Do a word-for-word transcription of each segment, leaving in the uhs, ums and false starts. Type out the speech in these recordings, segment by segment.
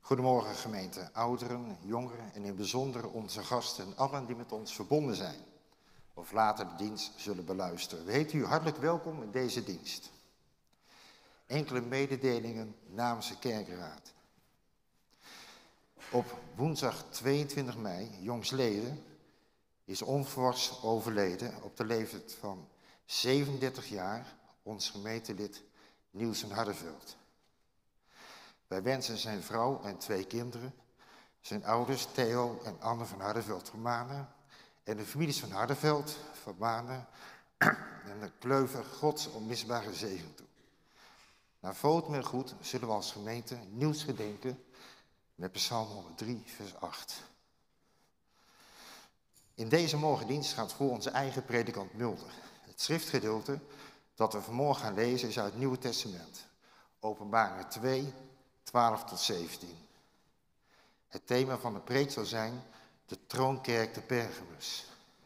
Goedemorgen gemeente, ouderen, jongeren en in bijzonder onze gasten en allen die met ons verbonden zijn of later de dienst zullen beluisteren. We heten u hartelijk welkom in deze dienst. Enkele mededelingen namens de kerkraad. Op woensdag tweeëntwintig mei, jongsleden, is onverwachts overleden op de leeftijd van zevenendertig jaar ons gemeentelid Niels van Hardenveld. Wij wensen zijn vrouw en twee kinderen, zijn ouders Theo en Anne van Hardenveld van Manen en de families van Hardenveld, van Manen en de Kleuver Gods onmisbare zegen toe. Na votum en goed zullen we als gemeente Niels gedenken met Psalm honderddrie, vers acht. In deze morgendienst gaat voor onze eigen predikant Mulder. Het schriftgedeelte dat we vanmorgen gaan lezen is uit het Nieuwe Testament. Openbaringen twee, twaalf tot zeventien. Het thema van de preek zal zijn de troonkerk te Pergamus.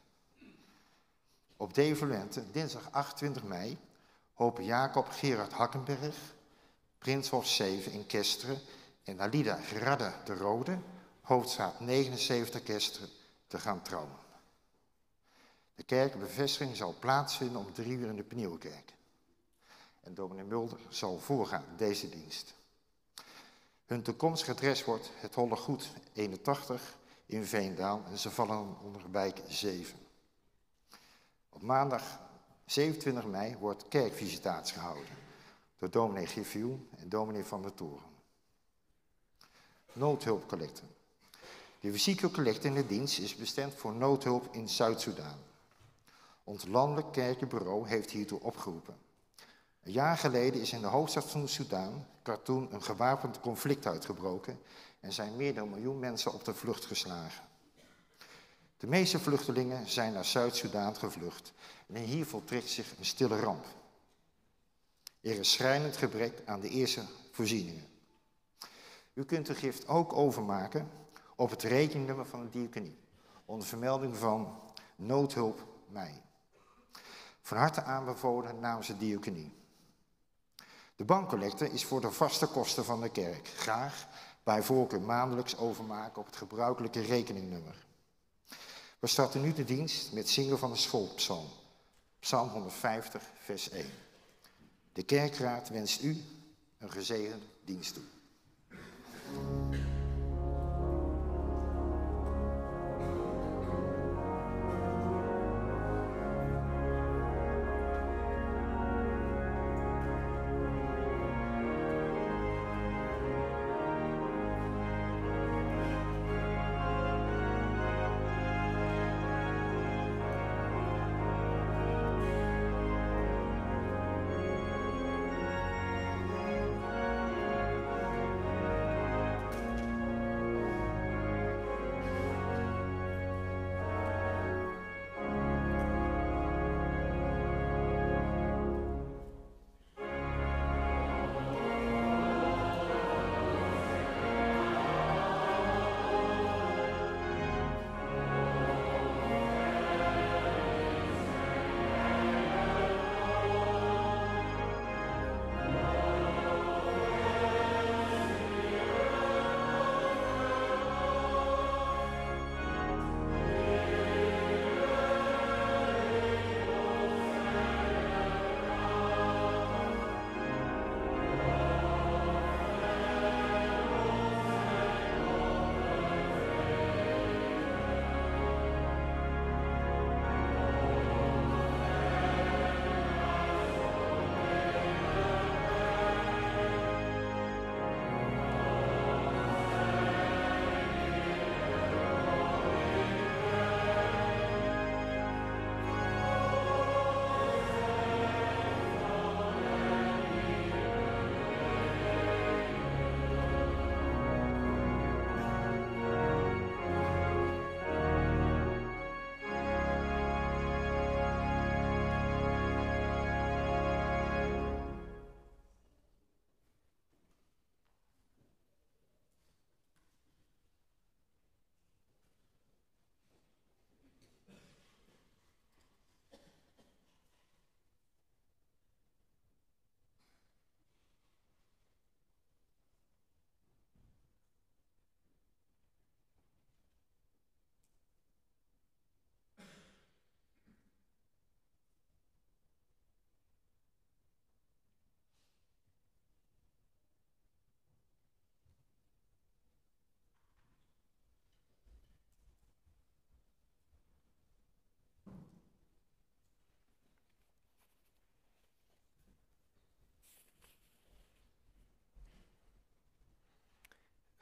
Op Devolente, dinsdag achtentwintig mei, hopen Jacob Gerard Hakkenberg, Prinshof zeven in Kesteren en Alida Gerarda de Rode, hoofdstraat negenenzeventig Kesteren, te gaan trouwen. De kerkbevestiging zal plaatsvinden om drie uur in de Pnieelkerk. En dominee Mulder zal voorgaan in deze dienst. Hun toekomstig adres wordt het Holle Goed eenentachtig in Veendaal en ze vallen onder wijk zeven. Op maandag zevenentwintig mei wordt kerkvisitatie gehouden door dominee Giffiel en dominee Van der Toren. Noodhulpcollecte. De fysieke in de dienst is bestemd voor noodhulp in Zuid-Soedan. Ons landelijk kerkenbureau heeft hiertoe opgeroepen. Een jaar geleden is in de hoofdstad van Soedan, Khartoum, een gewapend conflict uitgebroken en zijn meer dan een miljoen mensen op de vlucht geslagen. De meeste vluchtelingen zijn naar Zuid-Soedan gevlucht en hier voltrekt zich een stille ramp. Er is schrijnend gebrek aan de eerste voorzieningen. U kunt de gift ook overmaken op het rekeningnummer van de diaconie, onder vermelding van Noodhulp Mei. Van harte aanbevolen namens de diaconie. De bankcollecte is voor de vaste kosten van de kerk. Graag bij voorkeur maandelijks overmaken op het gebruikelijke rekeningnummer. We starten nu de dienst met zingen van de schoolpsalm. Psalm honderdvijftig, vers één. De kerkraad wenst u een gezegende dienst toe.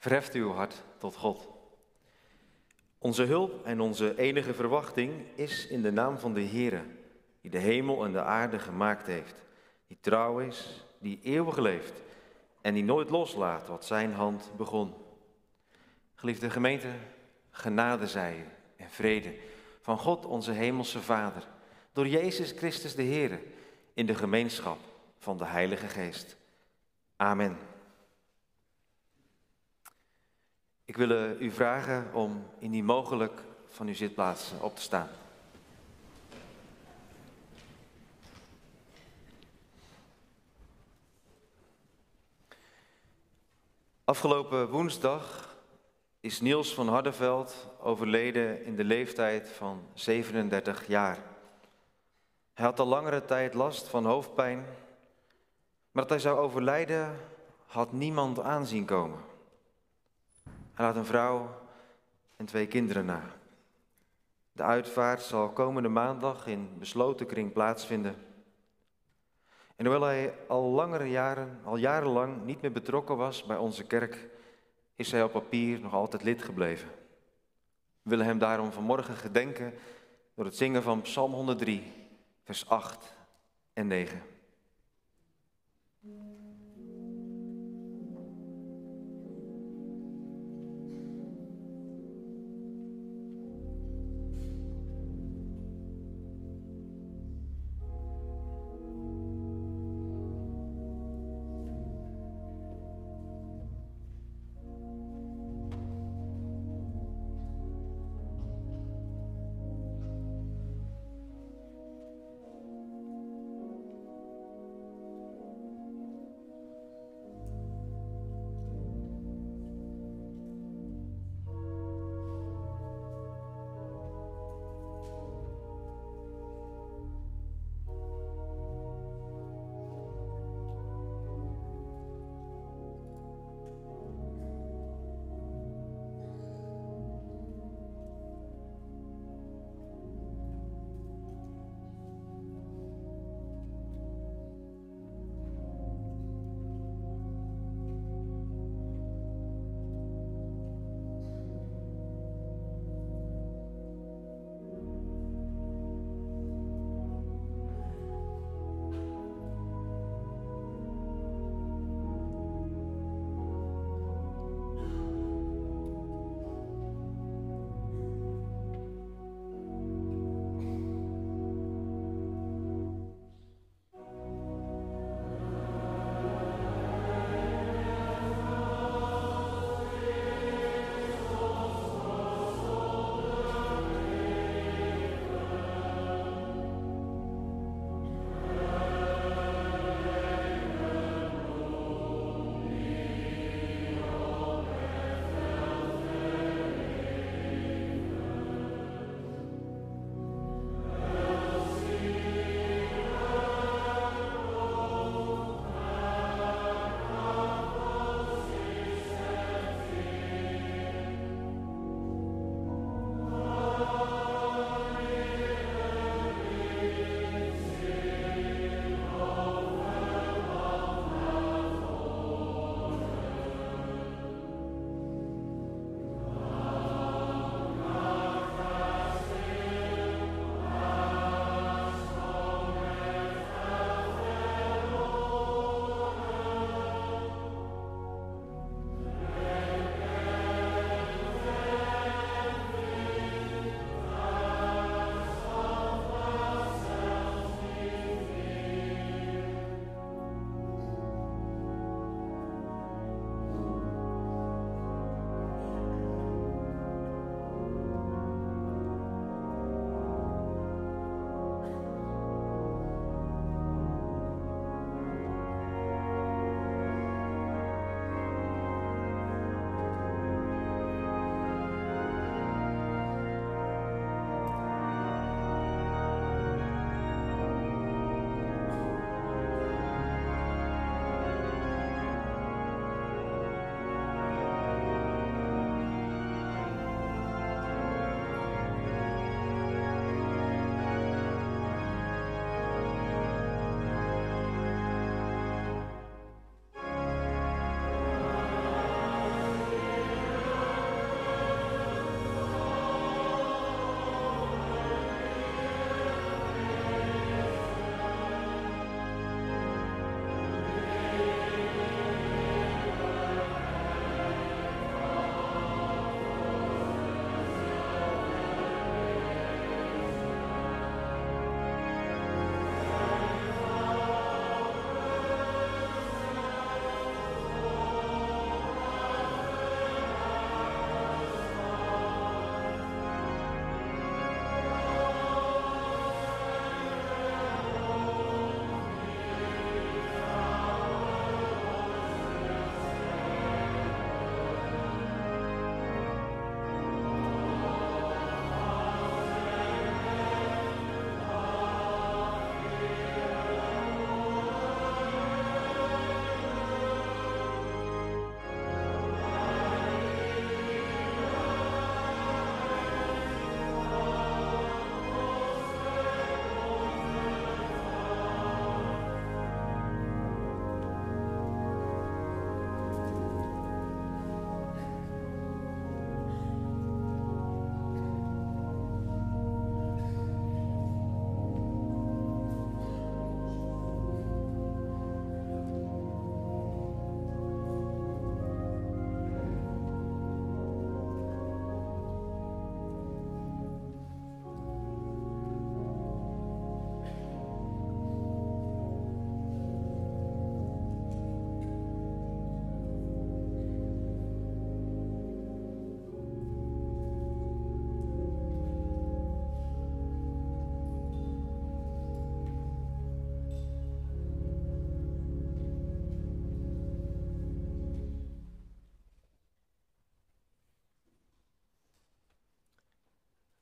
Verheft uw hart tot God. Onze hulp en onze enige verwachting is in de naam van de Heere, die de hemel en de aarde gemaakt heeft, die trouw is, die eeuwig leeft en die nooit loslaat wat zijn hand begon. Geliefde gemeente, genade zij u en vrede van God onze hemelse Vader, door Jezus Christus de Heere, in de gemeenschap van de Heilige Geest. Amen. Ik wil u vragen om indien mogelijk van uw zitplaats op te staan. Afgelopen woensdag is Niels van Hardenveld overleden in de leeftijd van zevenendertig jaar. Hij had al langere tijd last van hoofdpijn, maar dat hij zou overlijden had niemand aanzien komen. Hij laat een vrouw en twee kinderen na. De uitvaart zal komende maandag in besloten kring plaatsvinden. En hoewel hij al langere jaren, al jarenlang niet meer betrokken was bij onze kerk, is hij op papier nog altijd lid gebleven. We willen hem daarom vanmorgen gedenken door het zingen van Psalm honderddrie, vers acht en negen.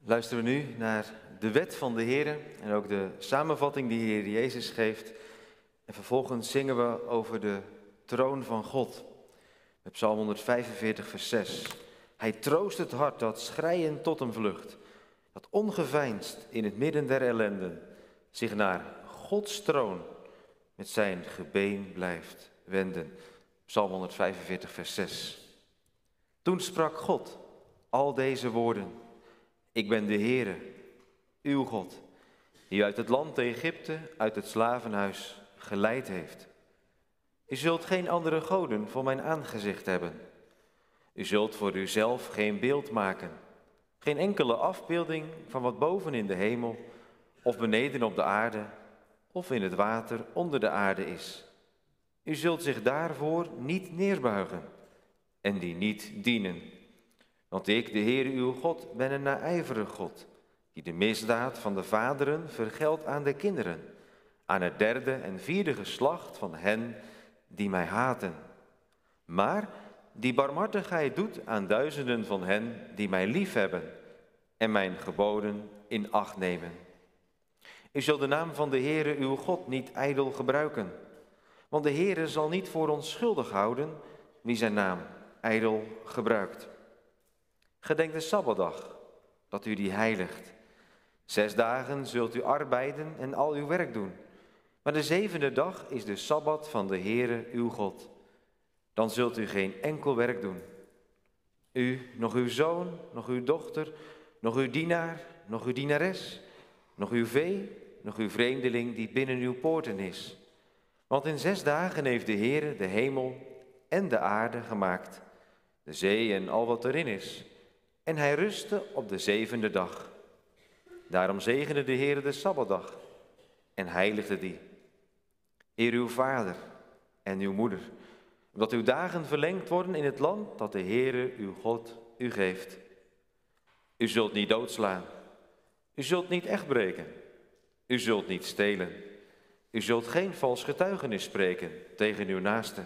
Luisteren we nu naar de wet van de Heer en ook de samenvatting die de Heer Jezus geeft. En vervolgens zingen we over de troon van God. Met Psalm honderdvijfenveertig vers zes. Hij troost het hart dat schreiend tot hem vlucht. Dat ongeveinsd in het midden der ellenden zich naar Gods troon met zijn gebeen blijft wenden. Psalm honderdvijfenveertig vers zes. Toen sprak God al deze woorden. Ik ben de Heere, uw God, die u uit het land Egypte, uit het slavenhuis geleid heeft. U zult geen andere goden voor mijn aangezicht hebben. U zult voor uzelf geen beeld maken, geen enkele afbeelding van wat boven in de hemel of beneden op de aarde of in het water onder de aarde is. U zult zich daarvoor niet neerbuigen en die niet dienen. Want ik, de Heer uw God, ben een naijverig God, die de misdaad van de vaderen vergeldt aan de kinderen, aan het derde en vierde geslacht van hen die mij haten. Maar die barmhartigheid doet aan duizenden van hen die mij liefhebben en mijn geboden in acht nemen. U zult de naam van de Heere uw God niet ijdel gebruiken, want de Heere zal niet voor ons schuldig houden wie zijn naam ijdel gebruikt. Gedenk de Sabbatdag, dat u die heiligt. Zes dagen zult u arbeiden en al uw werk doen. Maar de zevende dag is de Sabbat van de Heere uw God. Dan zult u geen enkel werk doen. U, nog uw zoon, nog uw dochter, nog uw dienaar, nog uw dienares, nog uw vee, nog uw vreemdeling die binnen uw poorten is. Want in zes dagen heeft de Heere de hemel en de aarde gemaakt, de zee en al wat erin is. En hij rustte op de zevende dag. Daarom zegende de Heere de Sabbatdag en heiligde die. Eer uw vader en uw moeder, omdat uw dagen verlengd worden in het land dat de Heere uw God u geeft. U zult niet doodslaan. U zult niet echt breken. U zult niet stelen. U zult geen vals getuigenis spreken tegen uw naaste.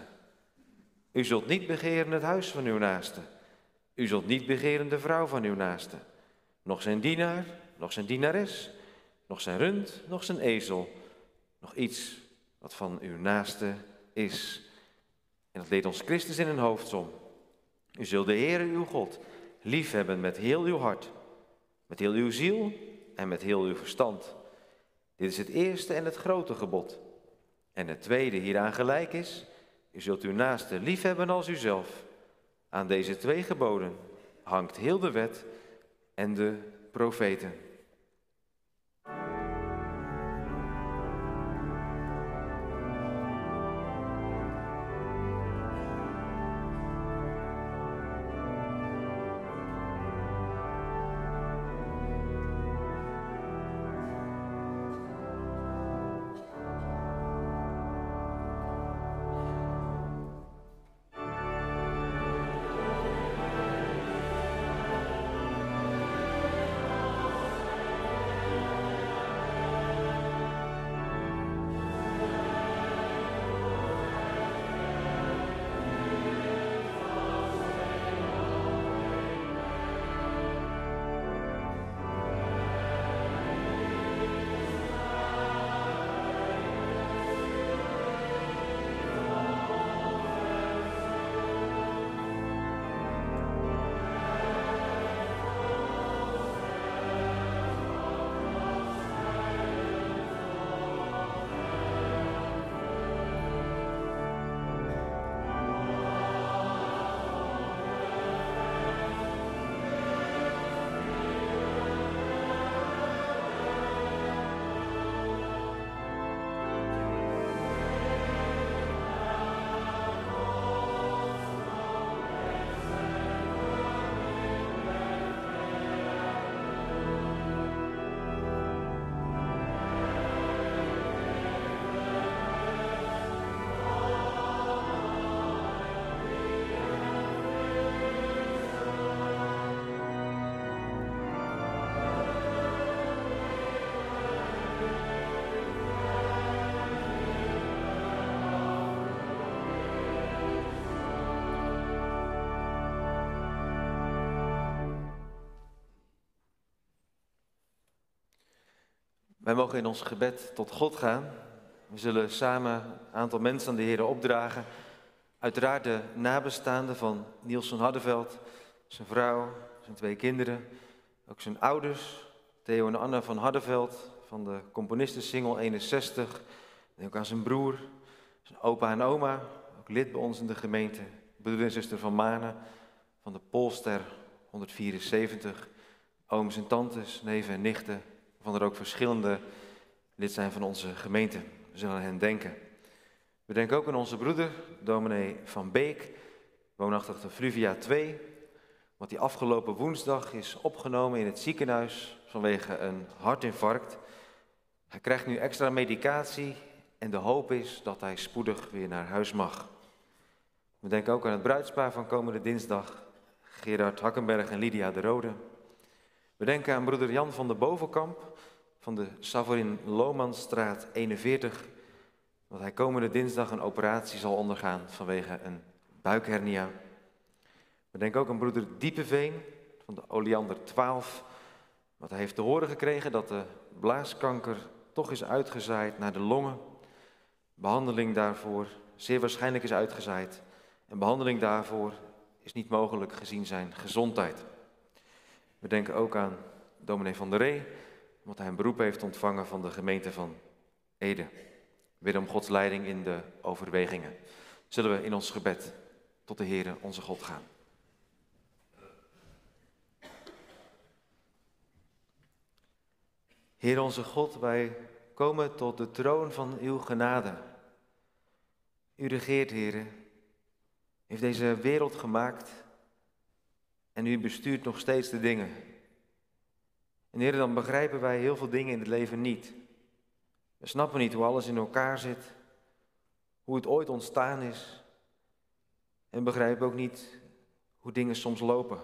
U zult niet begeren het huis van uw naaste. U zult niet begeren de vrouw van uw naaste, nog zijn dienaar, nog zijn dienares, nog zijn rund, nog zijn ezel, nog iets wat van uw naaste is. En dat leert ons Christus in een hoofdsom. U zult de Heere uw God liefhebben met heel uw hart, met heel uw ziel en met heel uw verstand. Dit is het eerste en het grote gebod. En het tweede hieraan gelijk is, u zult uw naaste liefhebben als uzelf. Aan deze twee geboden hangt heel de wet en de profeten. Wij mogen in ons gebed tot God gaan. We zullen samen een aantal mensen aan de Heer opdragen. Uiteraard de nabestaanden van Niels van Hardenveld, zijn vrouw, zijn twee kinderen, ook zijn ouders, Theo en Anna van Hardenveld, van de componistensingel eenenzestig. En ook aan zijn broer, zijn opa en oma, ook lid bij ons in de gemeente. Broeder en zuster van Manen, van de Polster honderdvierenzeventig. Ooms en tantes, neven en nichten, waarvan er ook verschillende lid zijn van onze gemeente. We zullen aan hen denken. We denken ook aan onze broeder, dominee Van Beek, woonachtig de Fluvia twee, wat die afgelopen woensdag is opgenomen in het ziekenhuis vanwege een hartinfarct. Hij krijgt nu extra medicatie en de hoop is dat hij spoedig weer naar huis mag. We denken ook aan het bruidspaar van komende dinsdag, Gerard Hakkenberg en Lydia de Rode. We denken aan broeder Jan van de Bovenkamp van de Savorin Lomanstraat eenenveertig, dat hij komende dinsdag een operatie zal ondergaan vanwege een buikhernia. We denken ook aan broeder Diepeveen van de Oleander twaalf, want hij heeft te horen gekregen dat de blaaskanker toch is uitgezaaid naar de longen. Behandeling daarvoor zeer waarschijnlijk is uitgezaaid en behandeling daarvoor is niet mogelijk gezien zijn gezondheid. We denken ook aan dominee Van der Ree, omdat hij een beroep heeft ontvangen van de gemeente van Ede. Weer om Gods leiding in de overwegingen. Zullen we in ons gebed tot de Heere onze God gaan. Heer onze God, wij komen tot de troon van uw genade. U regeert, Heere, heeft deze wereld gemaakt en u bestuurt nog steeds de dingen. En Heere, dan begrijpen wij heel veel dingen in het leven niet. We snappen niet hoe alles in elkaar zit, hoe het ooit ontstaan is. En we begrijpen ook niet hoe dingen soms lopen.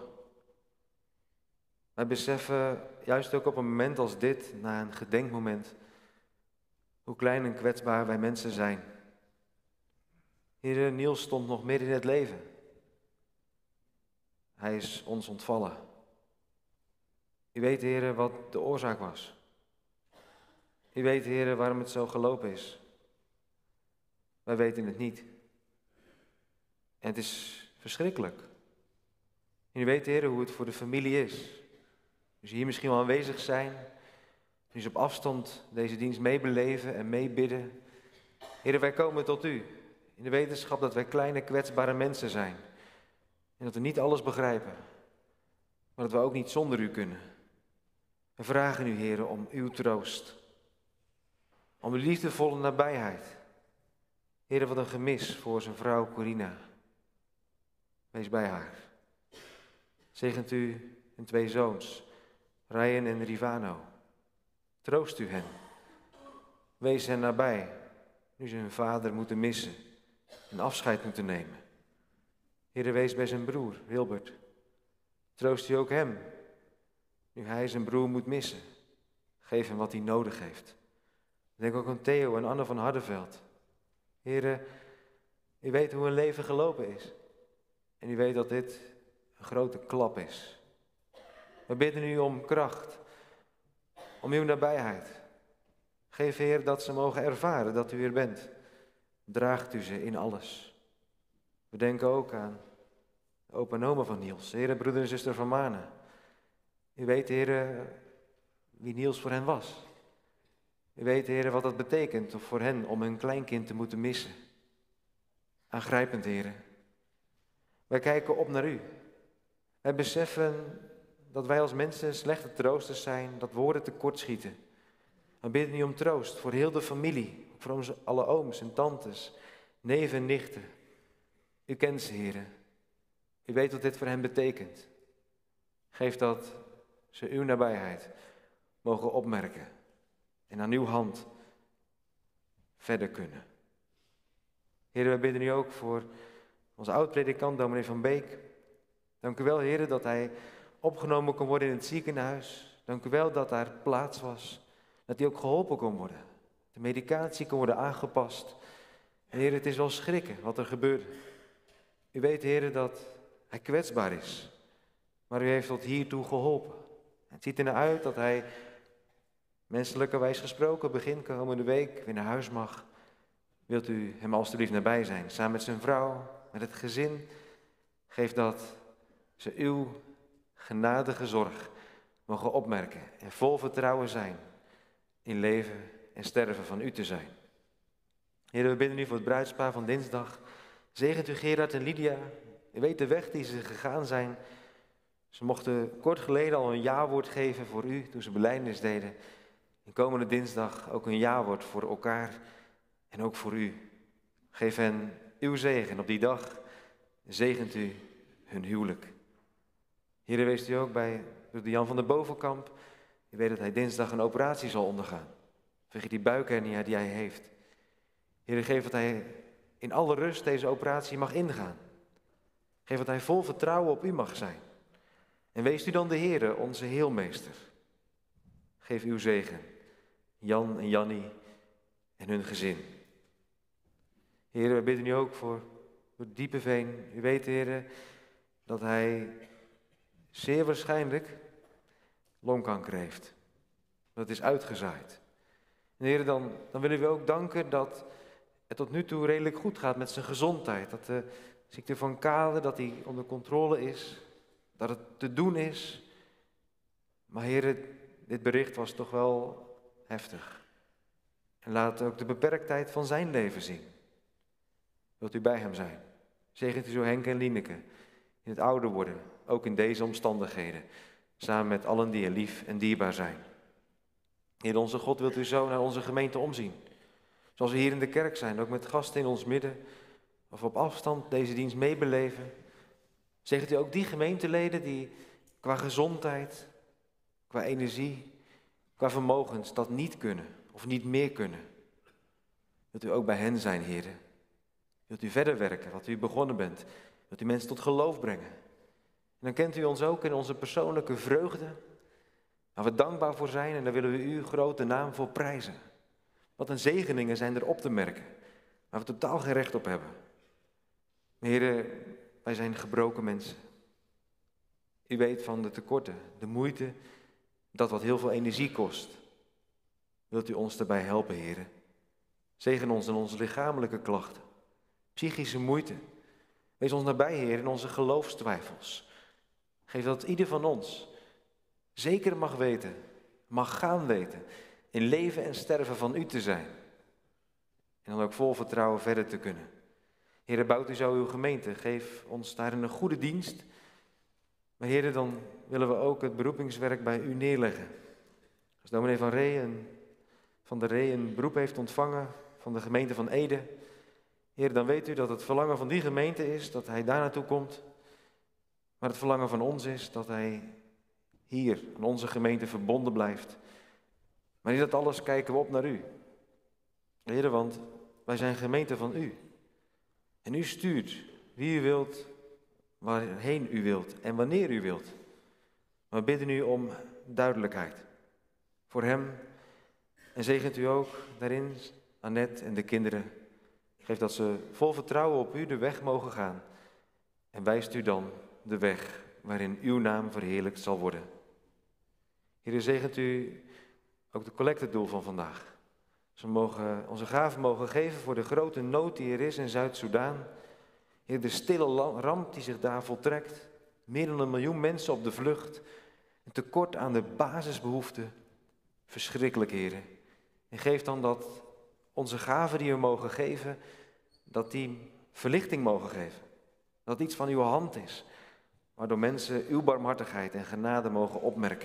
Wij beseffen, juist ook op een moment als dit, na een gedenkmoment, hoe klein en kwetsbaar wij mensen zijn. Heere, Niels stond nog midden in het leven. Hij is ons ontvallen. U weet, Heere, wat de oorzaak was. U weet, Heere, waarom het zo gelopen is. Wij weten het niet. En het is verschrikkelijk. En u weet, Heere, hoe het voor de familie is. Dus hier misschien wel aanwezig zijn. Dus op afstand deze dienst meebeleven en meebidden. Heere, wij komen tot u. In de wetenschap dat wij kleine, kwetsbare mensen zijn. En dat we niet alles begrijpen. Maar dat we ook niet zonder u kunnen. We vragen u, Heere, om uw troost. Om uw liefdevolle nabijheid. Heere, wat een gemis voor zijn vrouw Corina. Wees bij haar. Zegent u hun twee zoons, Ryan en Rivano. Troost u hen. Wees hen nabij, nu ze hun vader moeten missen en afscheid moeten nemen. Heere, wees bij zijn broer, Wilbert. Troost u ook hem, nu hij zijn broer moet missen. Geef hem wat hij nodig heeft. Denk ook aan Theo en Anne van Hardenveld. Heere, u weet hoe hun leven gelopen is. En u weet dat dit een grote klap is. We bidden u om kracht, om uw nabijheid. Geef, Heer, dat ze mogen ervaren dat u er bent. Draagt u ze in alles. We denken ook aan de opa en oma van Niels, Heer, broeder en zuster van Manen. U weet, Heer, wie Niels voor hen was. U weet, Heer, wat dat betekent voor hen om hun kleinkind te moeten missen. Aangrijpend, Heer. Wij kijken op naar u. Wij beseffen dat wij als mensen slechte troosters zijn, dat woorden tekortschieten. We bidden u om troost voor heel de familie, voor onze alle ooms en tantes, neven en nichten. U kent ze, Heer. U weet wat dit voor hen betekent. Geef dat ze uw nabijheid mogen opmerken en aan uw hand verder kunnen. Heer, wij bidden u ook voor onze oud-predikant, dominee Van Beek. Dank u wel, Heer, dat hij opgenomen kon worden in het ziekenhuis. Dank u wel dat daar plaats was. Dat hij ook geholpen kon worden. De medicatie kon worden aangepast. En Heer, het is wel schrikken wat er gebeurde. U weet, Heer, dat hij kwetsbaar is. Maar u heeft tot hiertoe geholpen. Het ziet er naar uit dat hij menselijkerwijs gesproken begin komende week weer naar huis mag, wilt u hem alstublieft nabij zijn, samen met zijn vrouw, met het gezin. Geef dat ze uw genadige zorg mogen opmerken en vol vertrouwen zijn in leven en sterven van u te zijn. Heer, we bidden u voor het bruidspaar van dinsdag. Zegent u Gerard en Lydia. U weet de weg die ze gegaan zijn. Ze mochten kort geleden al een ja-woord geven voor u toen ze belijdenis deden. En komende dinsdag ook een ja-woord voor elkaar en ook voor u. Geef hen uw zegen op die dag. Zegent u hun huwelijk. Heer, wees u ook bij de Jan van der Bovenkamp. U weet dat hij dinsdag een operatie zal ondergaan. Vanwege die buikhernia die hij heeft. Heer, geef dat hij in alle rust deze operatie mag ingaan. Geef dat hij vol vertrouwen op u mag zijn. En wees u dan de Heere, onze heelmeester. Geef uw zegen, Jan en Jannie en hun gezin. Heer, we bidden u ook voor, voor Diepeveen. U weet, Heer, dat hij zeer waarschijnlijk longkanker heeft. Dat is uitgezaaid. En Heer, dan, dan willen we ook danken dat het tot nu toe redelijk goed gaat met zijn gezondheid. Dat de ziekte van Kade, dat die onder controle is. Dat het te doen is. Maar Heer, dit bericht was toch wel heftig. En laat ook de beperktheid van zijn leven zien. Wilt u bij hem zijn? Zegent u zo Henk en Lieneke in het ouder worden, ook in deze omstandigheden. Samen met allen die er lief en dierbaar zijn. Heer onze God, wilt u zo naar onze gemeente omzien. Zoals we hier in de kerk zijn, ook met gasten in ons midden. Of op afstand deze dienst meebeleven. Zegt u ook die gemeenteleden die qua gezondheid, qua energie, qua vermogens dat niet kunnen of niet meer kunnen. Wilt u ook bij hen zijn, heren. Wilt u verder werken wat u begonnen bent. Wilt u mensen tot geloof brengen. En dan kent u ons ook in onze persoonlijke vreugde. Waar we dankbaar voor zijn en daar willen we uw grote naam voor prijzen. Wat een zegeningen zijn er op te merken. Waar we totaal geen recht op hebben. Maar heren, wij zijn gebroken mensen. U weet van de tekorten, de moeite, dat wat heel veel energie kost. Wilt u ons daarbij helpen, heren? Zegen ons in onze lichamelijke klachten, psychische moeite. Wees ons nabij, Heer, in onze geloofstwijfels. Geef dat ieder van ons zeker mag weten, mag gaan weten, in leven en sterven van u te zijn. En dan ook vol vertrouwen verder te kunnen. Heer, bouwt u zo uw gemeente, geef ons daarin een goede dienst. Maar Heer, dan willen we ook het beroepingswerk bij u neerleggen. Als dominee van Ree van de Ree een beroep heeft ontvangen van de gemeente van Ede. Heer, dan weet u dat het verlangen van die gemeente is dat hij daar naartoe komt. Maar het verlangen van ons is dat hij hier aan onze gemeente verbonden blijft. Maar in dat alles kijken we op naar u. Heer, want wij zijn gemeente van u. En u stuurt wie u wilt, waarheen u wilt en wanneer u wilt. Maar we bidden u om duidelijkheid voor hem. En zegent u ook daarin Annette en de kinderen. Geef dat ze vol vertrouwen op u de weg mogen gaan. En wijst u dan de weg waarin uw naam verheerlijkt zal worden. Heer, zegent u ook de collectedoel van vandaag. Ze mogen onze gaven mogen geven voor de grote nood die er is in Zuid-Soedan. Heer, de stille ramp die zich daar voltrekt. Meer dan een miljoen mensen op de vlucht. Een tekort aan de basisbehoeften. Verschrikkelijk, Heer. En geef dan dat onze gaven die we mogen geven, dat die verlichting mogen geven. Dat iets van uw hand is. Waardoor mensen uw barmhartigheid en genade mogen opmerken.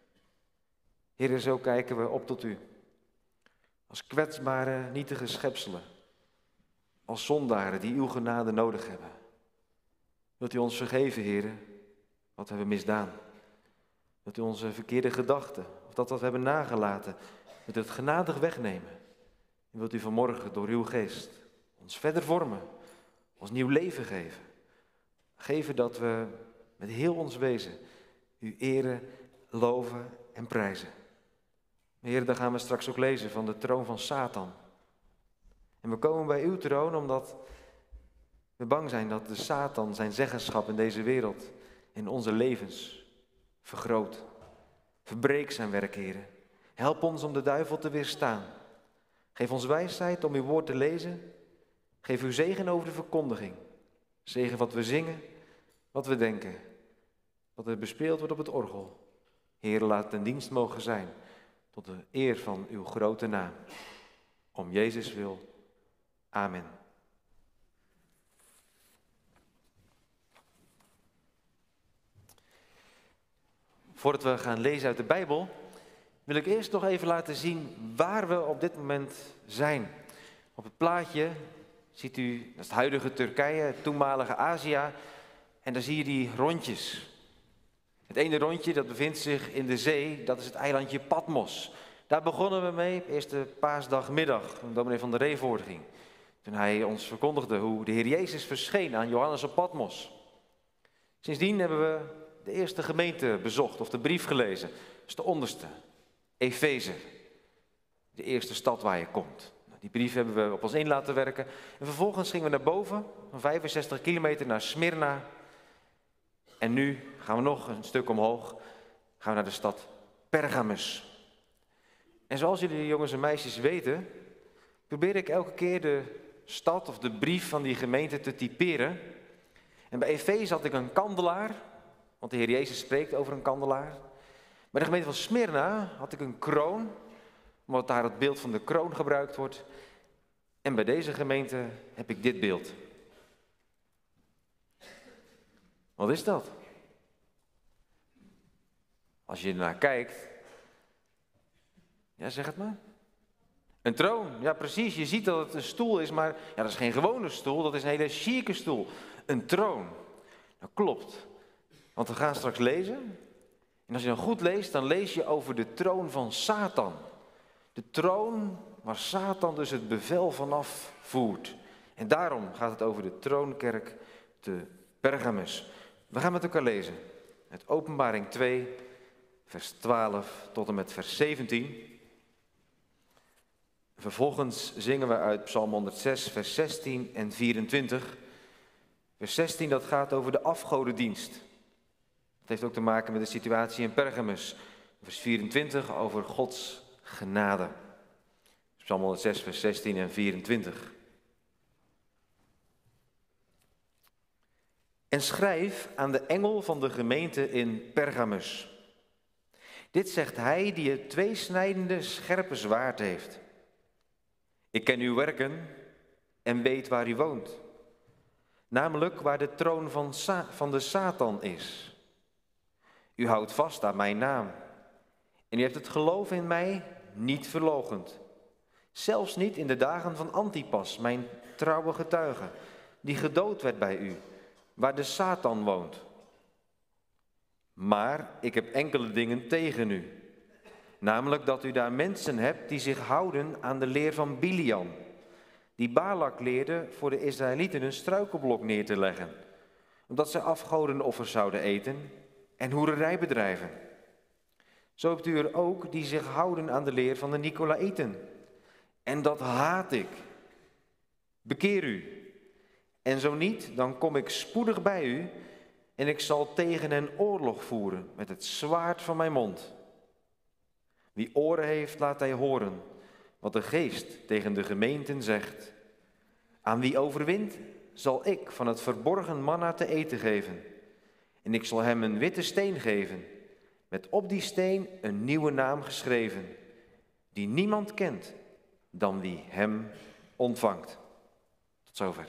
Heer, zo kijken we op tot u. Als kwetsbare, nietige schepselen. Als zondaren die uw genade nodig hebben. Wilt u ons vergeven, Heer, wat we hebben misdaan. Wilt u onze verkeerde gedachten, of dat wat we hebben nagelaten, wilt u het genadig wegnemen. En wilt u vanmorgen door uw geest ons verder vormen, ons nieuw leven geven. Geven dat we met heel ons wezen u eren, loven en prijzen. Heer, daar gaan we straks ook lezen van de troon van Satan. En we komen bij uw troon omdat we bang zijn dat de Satan zijn zeggenschap in deze wereld, in onze levens, vergroot. Verbreek zijn werk, Heer. Help ons om de duivel te weerstaan. Geef ons wijsheid om uw woord te lezen. Geef uw zegen over de verkondiging. Zegen wat we zingen, wat we denken. Wat er bespeeld wordt op het orgel. Heer, laat ten dienst mogen zijn tot de eer van uw grote naam. Om Jezus wil. Amen. Voordat we gaan lezen uit de Bijbel, wil ik eerst nog even laten zien waar we op dit moment zijn. Op het plaatje ziet u, dat is het huidige Turkije, het toenmalige Azië, en daar zie je die rondjes. Het ene rondje dat bevindt zich in de zee, dat is het eilandje Patmos. Daar begonnen we mee op eerste paasdagmiddag, toen dominee van der Ree voortging. Toen hij ons verkondigde hoe de Heer Jezus verscheen aan Johannes op Patmos. Sindsdien hebben we de eerste gemeente bezocht of de brief gelezen. Dat is de onderste, Efeze. De eerste stad waar je komt. Die brief hebben we op ons in laten werken. En vervolgens gingen we naar boven, van vijfenzestig kilometer naar Smyrna. En nu gaan we nog een stuk omhoog, gaan we naar de stad Pergamus. En zoals jullie jongens en meisjes weten, probeer ik elke keer de stad of de brief van die gemeente te typeren. En bij Efeze had ik een kandelaar, want de Heer Jezus spreekt over een kandelaar. Bij de gemeente van Smyrna had ik een kroon, omdat daar het beeld van de kroon gebruikt wordt. En bij deze gemeente heb ik dit beeld. Wat is dat? Als je ernaar kijkt, ja, zeg het maar. Een troon, ja precies, je ziet dat het een stoel is, maar ja, dat is geen gewone stoel, dat is een hele chique stoel. Een troon. Dat klopt, want we gaan straks lezen. En als je dan goed leest, dan lees je over de troon van Satan. De troon waar Satan dus het bevel vanaf voert. En daarom gaat het over de troonkerk te Pergamus. We gaan met elkaar lezen. Het Openbaring twee, vers twaalf tot en met vers zeventien. Vervolgens zingen we uit Psalm honderdzes, vers zestien en vierentwintig. Vers zestien, dat gaat over de afgodendienst. Dat heeft ook te maken met de situatie in Pergamus. Vers vierentwintig over Gods genade. Psalm honderdzes, vers zestien en vierentwintig. En schrijf aan de engel van de gemeente in Pergamus. Dit zegt hij die het tweesnijdende scherpe zwaard heeft. Ik ken uw werken en weet waar u woont. Namelijk waar de troon van, Sa- van de Satan is. U houdt vast aan mijn naam. En u heeft het geloof in mij niet verloochend. Zelfs niet in de dagen van Antipas, mijn trouwe getuige, die gedood werd bij u, waar de Satan woont. Maar ik heb enkele dingen tegen u. Namelijk dat u daar mensen hebt die zich houden aan de leer van Biliam, die Balak leerde voor de Israëlieten een struikelblok neer te leggen, omdat zij afgodenoffers zouden eten en hoererij bedrijven. Zo hebt u er ook die zich houden aan de leer van de Nicolaïten. En dat haat ik. Bekeer u. En zo niet, dan kom ik spoedig bij u en ik zal tegen hen oorlog voeren met het zwaard van mijn mond. Wie oren heeft, laat hij horen wat de Geest tegen de gemeenten zegt. Aan wie overwint, zal ik van het verborgen manna te eten geven. En ik zal hem een witte steen geven, met op die steen een nieuwe naam geschreven, die niemand kent dan wie hem ontvangt. Tot zover.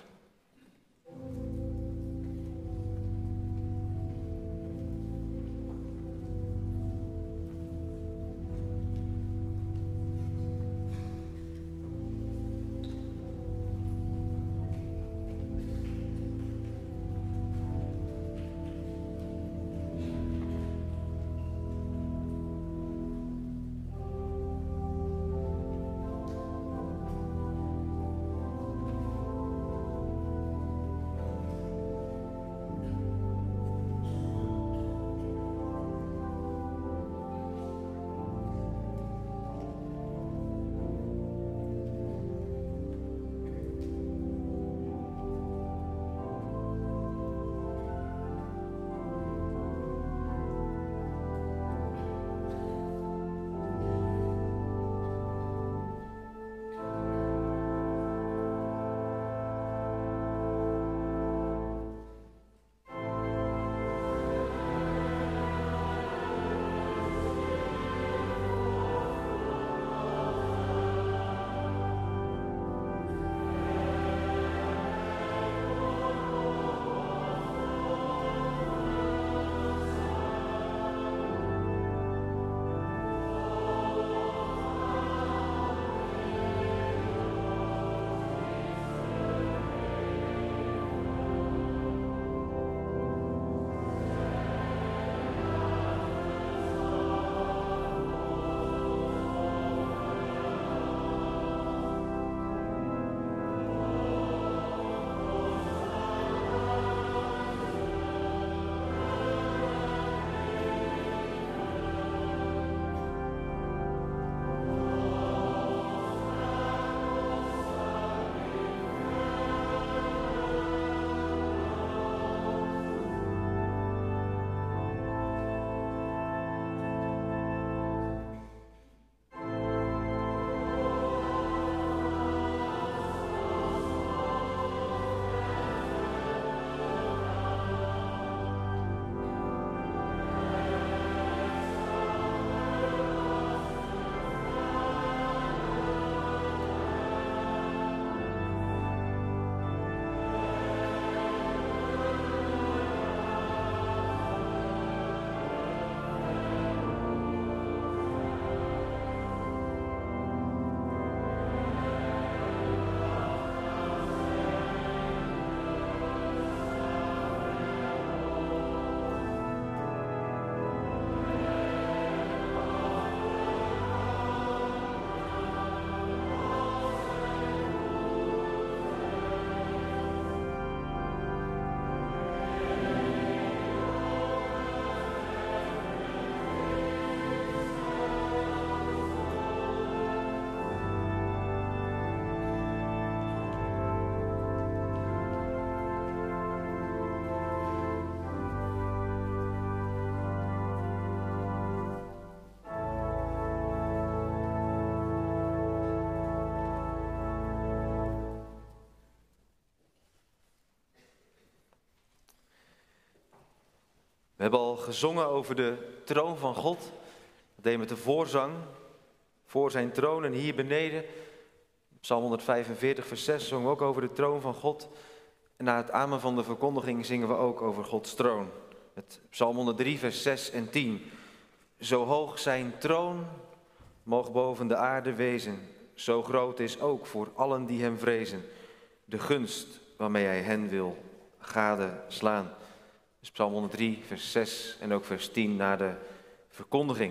We hebben al gezongen over de troon van God. Dat deden we met de voorzang. Voor zijn troon en hier beneden. Psalm honderdvijfenveertig vers zes zongen we ook over de troon van God. En na het amen van de verkondiging zingen we ook over Gods troon. Met Psalm honderddrie vers zes en tien. Zo hoog zijn troon moog boven de aarde wezen. Zo groot is ook voor allen die hem vrezen de gunst waarmee hij hen wil gadeslaan. Dus Psalm honderddrie vers zes en ook vers tien na de verkondiging.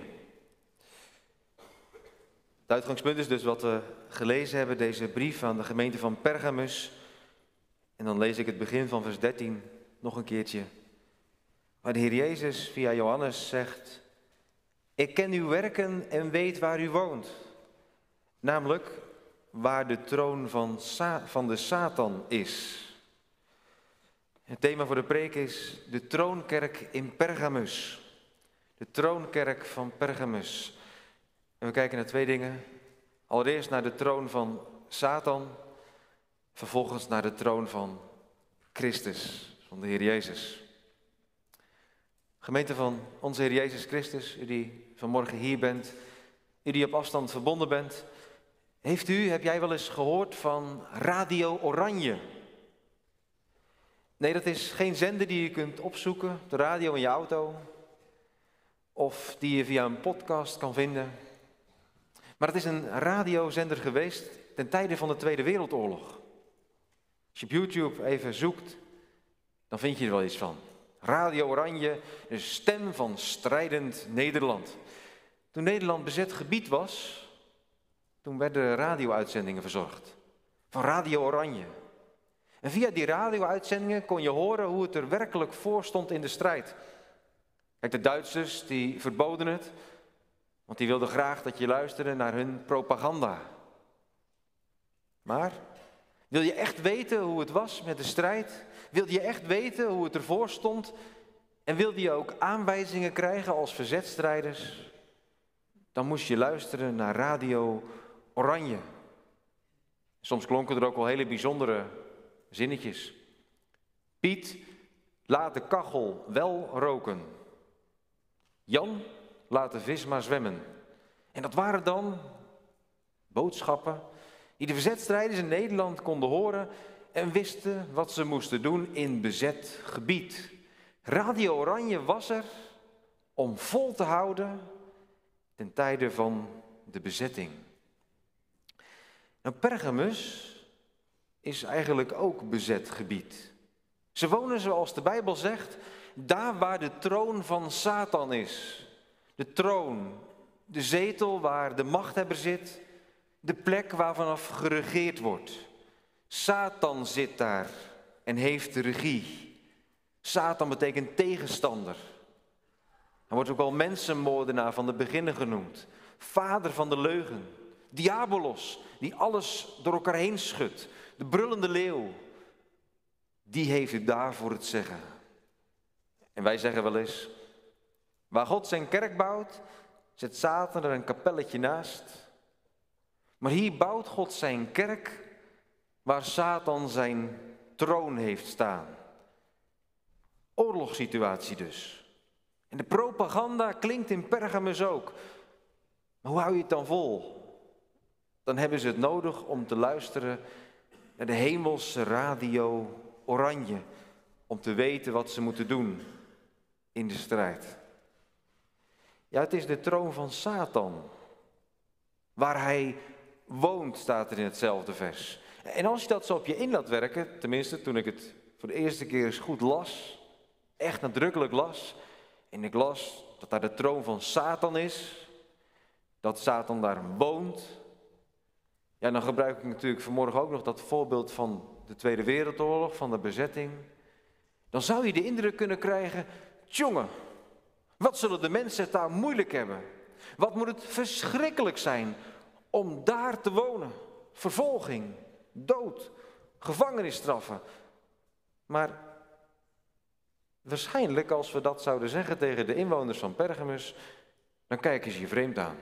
Het uitgangspunt is dus wat we gelezen hebben, deze brief aan de gemeente van Pergamus. En dan lees ik het begin van vers dertien nog een keertje. Waar de Heer Jezus via Johannes zegt: ik ken uw werken en weet waar u woont. Namelijk waar de troon van, Sa- van de Satan is. Het thema voor de preek is de troonkerk in Pergamus. De troonkerk van Pergamus. En we kijken naar twee dingen. Allereerst naar de troon van Satan. Vervolgens naar de troon van Christus, van de Heer Jezus. Gemeente van onze Heer Jezus Christus, u die vanmorgen hier bent, u die op afstand verbonden bent. Heeft u, heb jij wel eens gehoord van Radio Oranje? Nee, dat is geen zender die je kunt opzoeken op de radio in je auto. Of die je via een podcast kan vinden. Maar het is een radiozender geweest ten tijde van de Tweede Wereldoorlog. Als je op YouTube even zoekt, dan vind je er wel iets van. Radio Oranje, de stem van strijdend Nederland. Toen Nederland bezet gebied was, toen werden radio-uitzendingen verzorgd. Van Radio Oranje. En via die radio-uitzendingen kon je horen hoe het er werkelijk voor stond in de strijd. Kijk, de Duitsers die verboden het, want die wilden graag dat je luisterde naar hun propaganda. Maar wil je echt weten hoe het was met de strijd? Wilde je echt weten hoe het ervoor stond? En wilde je ook aanwijzingen krijgen als verzetstrijders? Dan moest je luisteren naar Radio Oranje. Soms klonken er ook wel hele bijzondere zinnetjes. Piet, laat de kachel wel roken. Jan, laat de vis maar zwemmen. En dat waren dan boodschappen die de verzetstrijders in Nederland konden horen en wisten wat ze moesten doen in bezet gebied. Radio Oranje was er om vol te houden ten tijde van de bezetting. Nou, Pergamus is eigenlijk ook bezet gebied. Ze wonen, zoals de Bijbel zegt, daar waar de troon van Satan is. De troon, de zetel waar de machthebber zit, de plek waar vanaf geregeerd wordt. Satan zit daar en heeft de regie. Satan betekent tegenstander. Hij wordt ook wel mensenmoordenaar van de beginnen genoemd. Vader van de leugen. Diabolos, die alles door elkaar heen schudt. De brullende leeuw. Die heeft het daar voor het zeggen. En wij zeggen wel eens: waar God zijn kerk bouwt, zet Satan er een kapelletje naast. Maar hier bouwt God zijn kerk waar Satan zijn troon heeft staan. Oorlogssituatie dus. En de propaganda klinkt in Pergamus ook. Maar hoe hou je het dan vol? Dan hebben ze het nodig om te luisteren naar de hemelse Radio Oranje. Om te weten wat ze moeten doen in de strijd. Ja, het is de troon van Satan. Waar hij woont, staat er in hetzelfde vers. En als je dat zo op je in laat werken, tenminste toen ik het voor de eerste keer eens goed las, echt nadrukkelijk las, en ik las dat daar de troon van Satan is, dat Satan daar woont, ja, dan gebruik ik natuurlijk vanmorgen ook nog dat voorbeeld van de Tweede Wereldoorlog, van de bezetting. Dan zou je de indruk kunnen krijgen: tjonge, wat zullen de mensen het daar moeilijk hebben? Wat moet het verschrikkelijk zijn om daar te wonen? Vervolging, dood, gevangenisstraffen. Maar waarschijnlijk, als we dat zouden zeggen tegen de inwoners van Pergamus, dan kijken ze je vreemd aan.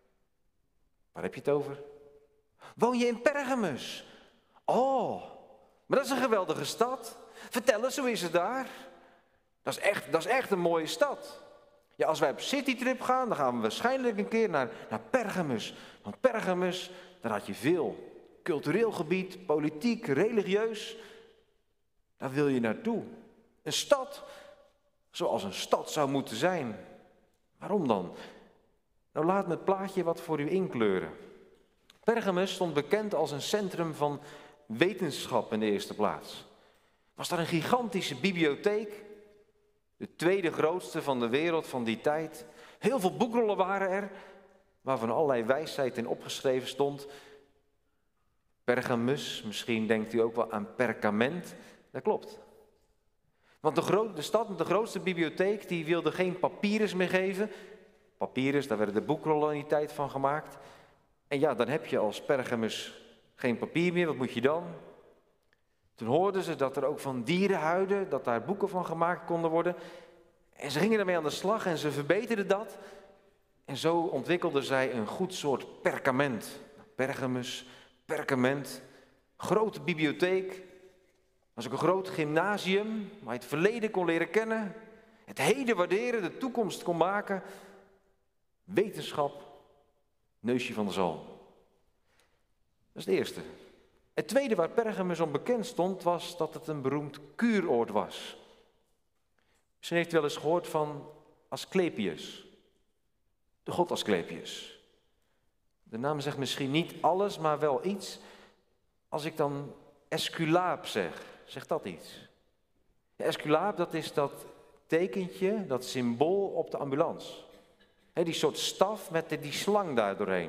Waar heb je het over? Woon je in Pergamus? Oh, maar dat is een geweldige stad. Vertel eens, hoe is het daar? Dat is echt, dat is echt een mooie stad. Ja, als wij op citytrip gaan, dan gaan we waarschijnlijk een keer naar, naar Pergamus. Want Pergamus, daar had je veel. Cultureel gebied, politiek, religieus. Daar wil je naartoe. Een stad zoals een stad zou moeten zijn. Waarom dan? Nou, laat me het plaatje wat voor u inkleuren. Pergamus stond bekend als een centrum van wetenschap in de eerste plaats. Was daar een gigantische bibliotheek, de tweede grootste van de wereld van die tijd. Heel veel boekrollen waren er, waarvan allerlei wijsheid in opgeschreven stond. Pergamus, misschien denkt u ook wel aan perkament. Dat klopt. Want de, groot, de stad met de grootste bibliotheek, die wilde geen papyrus meer geven. Papyrus, daar werden de boekrollen in die tijd van gemaakt. En ja, dan heb je als Pergamus geen papier meer, wat moet je dan? Toen hoorden ze dat er ook van dierenhuiden, dat daar boeken van gemaakt konden worden. En ze gingen ermee aan de slag en ze verbeterden dat. En zo ontwikkelden zij een goed soort perkament. Pergamus, perkament, grote bibliotheek. Was ook een groot gymnasium waar je het verleden kon leren kennen. Het heden waarderen, de toekomst kon maken. Wetenschap, neusje van de zalm. Dat is het eerste. Het tweede waar Pergamus om bekend stond, was dat het een beroemd kuuroord was. Misschien heeft u wel eens gehoord van Asclepius. De god Asclepius. De naam zegt misschien niet alles, maar wel iets. Als ik dan Esculaap zeg, zegt dat iets? Ja, Esculaap, dat is dat tekentje, dat symbool op de ambulance. He, die soort staf met die slang daar doorheen.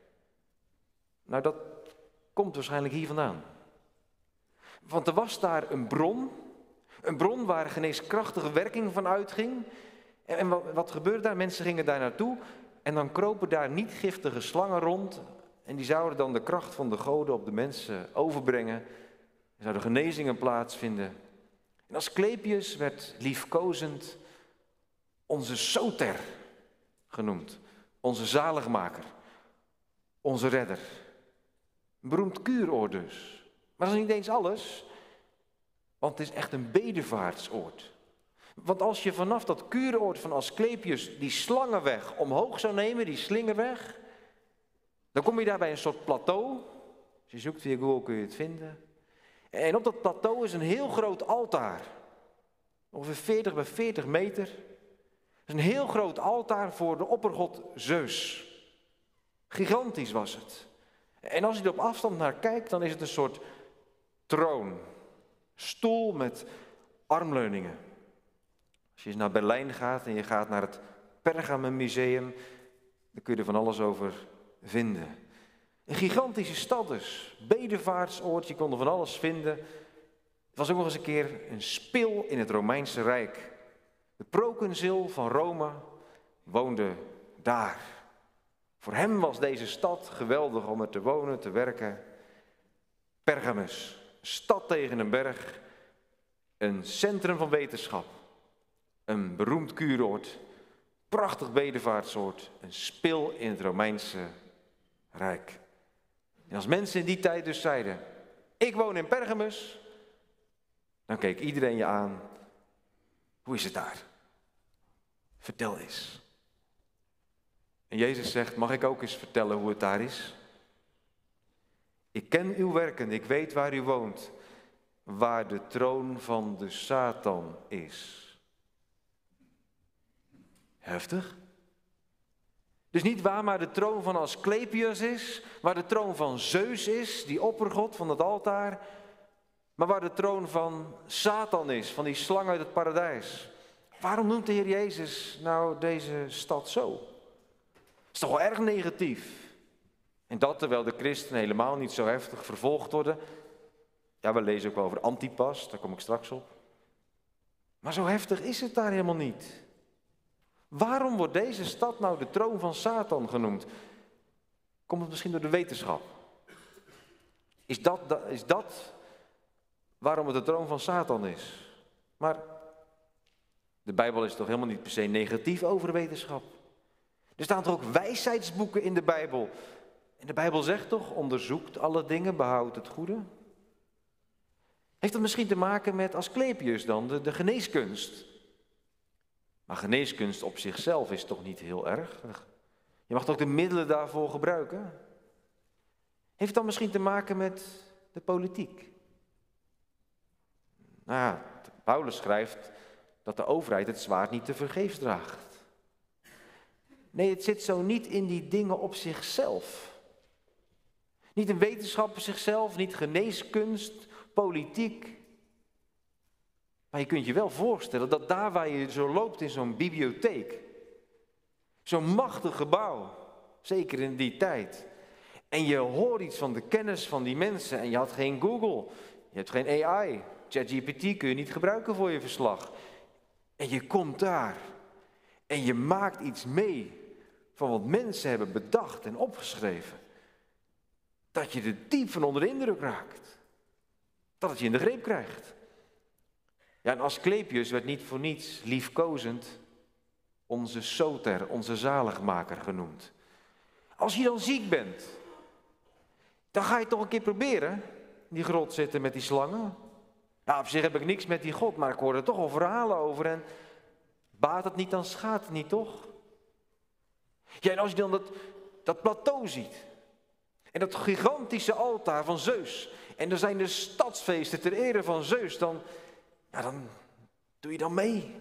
Nou, dat komt waarschijnlijk hier vandaan. Want er was daar een bron, een bron waar geneeskrachtige werking van uitging. En, en wat, wat gebeurde daar? Mensen gingen daar naartoe en dan kropen daar niet giftige slangen rond. En die zouden dan de kracht van de goden op de mensen overbrengen. Er zouden genezingen plaatsvinden. En Asclepius werd liefkozend onze soter genoemd. Onze zaligmaker. Onze redder. Een beroemd kuuroord dus. Maar dat is niet eens alles. Want het is echt een bedevaartsoord. Want als je vanaf dat kuuroord van Asclepius die slangenweg omhoog zou nemen, die slingerweg, dan kom je daar bij een soort plateau. Als je zoekt via Google kun je het vinden. En op dat plateau is een heel groot altaar. Ongeveer veertig bij veertig meter. Dat is een heel groot altaar voor de oppergod Zeus. Gigantisch was het. En als je er op afstand naar kijkt, dan is het een soort troon. Stoel met armleuningen. Als je eens naar Berlijn gaat en je gaat naar het Pergamon Museum, dan kun je er van alles over vinden. Een gigantische stad dus. Bedevaartsoord, je kon er van alles vinden. Het was ook nog eens een keer een spil in het Romeinse Rijk. De proconsul van Rome woonde daar. Voor hem was deze stad geweldig om er te wonen, te werken. Pergamus, een stad tegen een berg, een centrum van wetenschap, een beroemd kuuroord, prachtig bedevaartsoord, een spil in het Romeinse Rijk. En als mensen in die tijd dus zeiden, ik woon in Pergamus, dan keek iedereen je aan, hoe is het daar? Vertel eens. En Jezus zegt, mag ik ook eens vertellen hoe het daar is? Ik ken uw werken, ik weet waar u woont, waar de troon van de Satan is. Heftig. Dus niet waar maar de troon van Asclepius is, waar de troon van Zeus is, die oppergod van het altaar, maar waar de troon van Satan is, van die slang uit het paradijs. Waarom noemt de Heer Jezus nou deze stad zo? Dat is toch wel erg negatief. En dat terwijl de christenen helemaal niet zo heftig vervolgd worden. Ja, we lezen ook wel over Antipas, daar kom ik straks op. Maar zo heftig is het daar helemaal niet. Waarom wordt deze stad nou de troon van Satan genoemd? Komt het misschien door de wetenschap? Is dat, is dat waarom het de troon van Satan is? Maar de Bijbel is toch helemaal niet per se negatief over wetenschap? Er staan toch ook wijsheidsboeken in de Bijbel? En de Bijbel zegt toch, onderzoekt alle dingen, behoudt het goede. Heeft dat misschien te maken met Asclepius dan, de, de geneeskunst? Maar geneeskunst op zichzelf is toch niet heel erg? Je mag toch de middelen daarvoor gebruiken? Heeft het dan misschien te maken met de politiek? Nou ja, Paulus schrijft dat de overheid het zwaard niet te vergeefs draagt. Nee, het zit zo niet in die dingen op zichzelf. Niet in wetenschap op zichzelf, niet geneeskunst, politiek. Maar je kunt je wel voorstellen dat daar waar je zo loopt in zo'n bibliotheek, zo'n machtig gebouw, zeker in die tijd, en je hoort iets van de kennis van die mensen en je had geen Google, je hebt geen A I, ChatGPT kun je niet gebruiken voor je verslag. En je komt daar en je maakt iets mee van wat mensen hebben bedacht en opgeschreven. Dat je er diep van onder de indruk raakt. Dat het je in de greep krijgt. Ja, en Asclepius werd niet voor niets liefkozend onze soter, onze zaligmaker genoemd. Als je dan ziek bent, dan ga je toch een keer proberen in die grot zitten met die slangen. Ja, op zich heb ik niks met die God, maar ik hoor er toch al verhalen over en baat het niet, dan schaadt het niet, toch? Ja, en als je dan dat, dat plateau ziet en dat gigantische altaar van Zeus en er zijn de stadsfeesten ter ere van Zeus, dan, ja, dan doe je dan mee.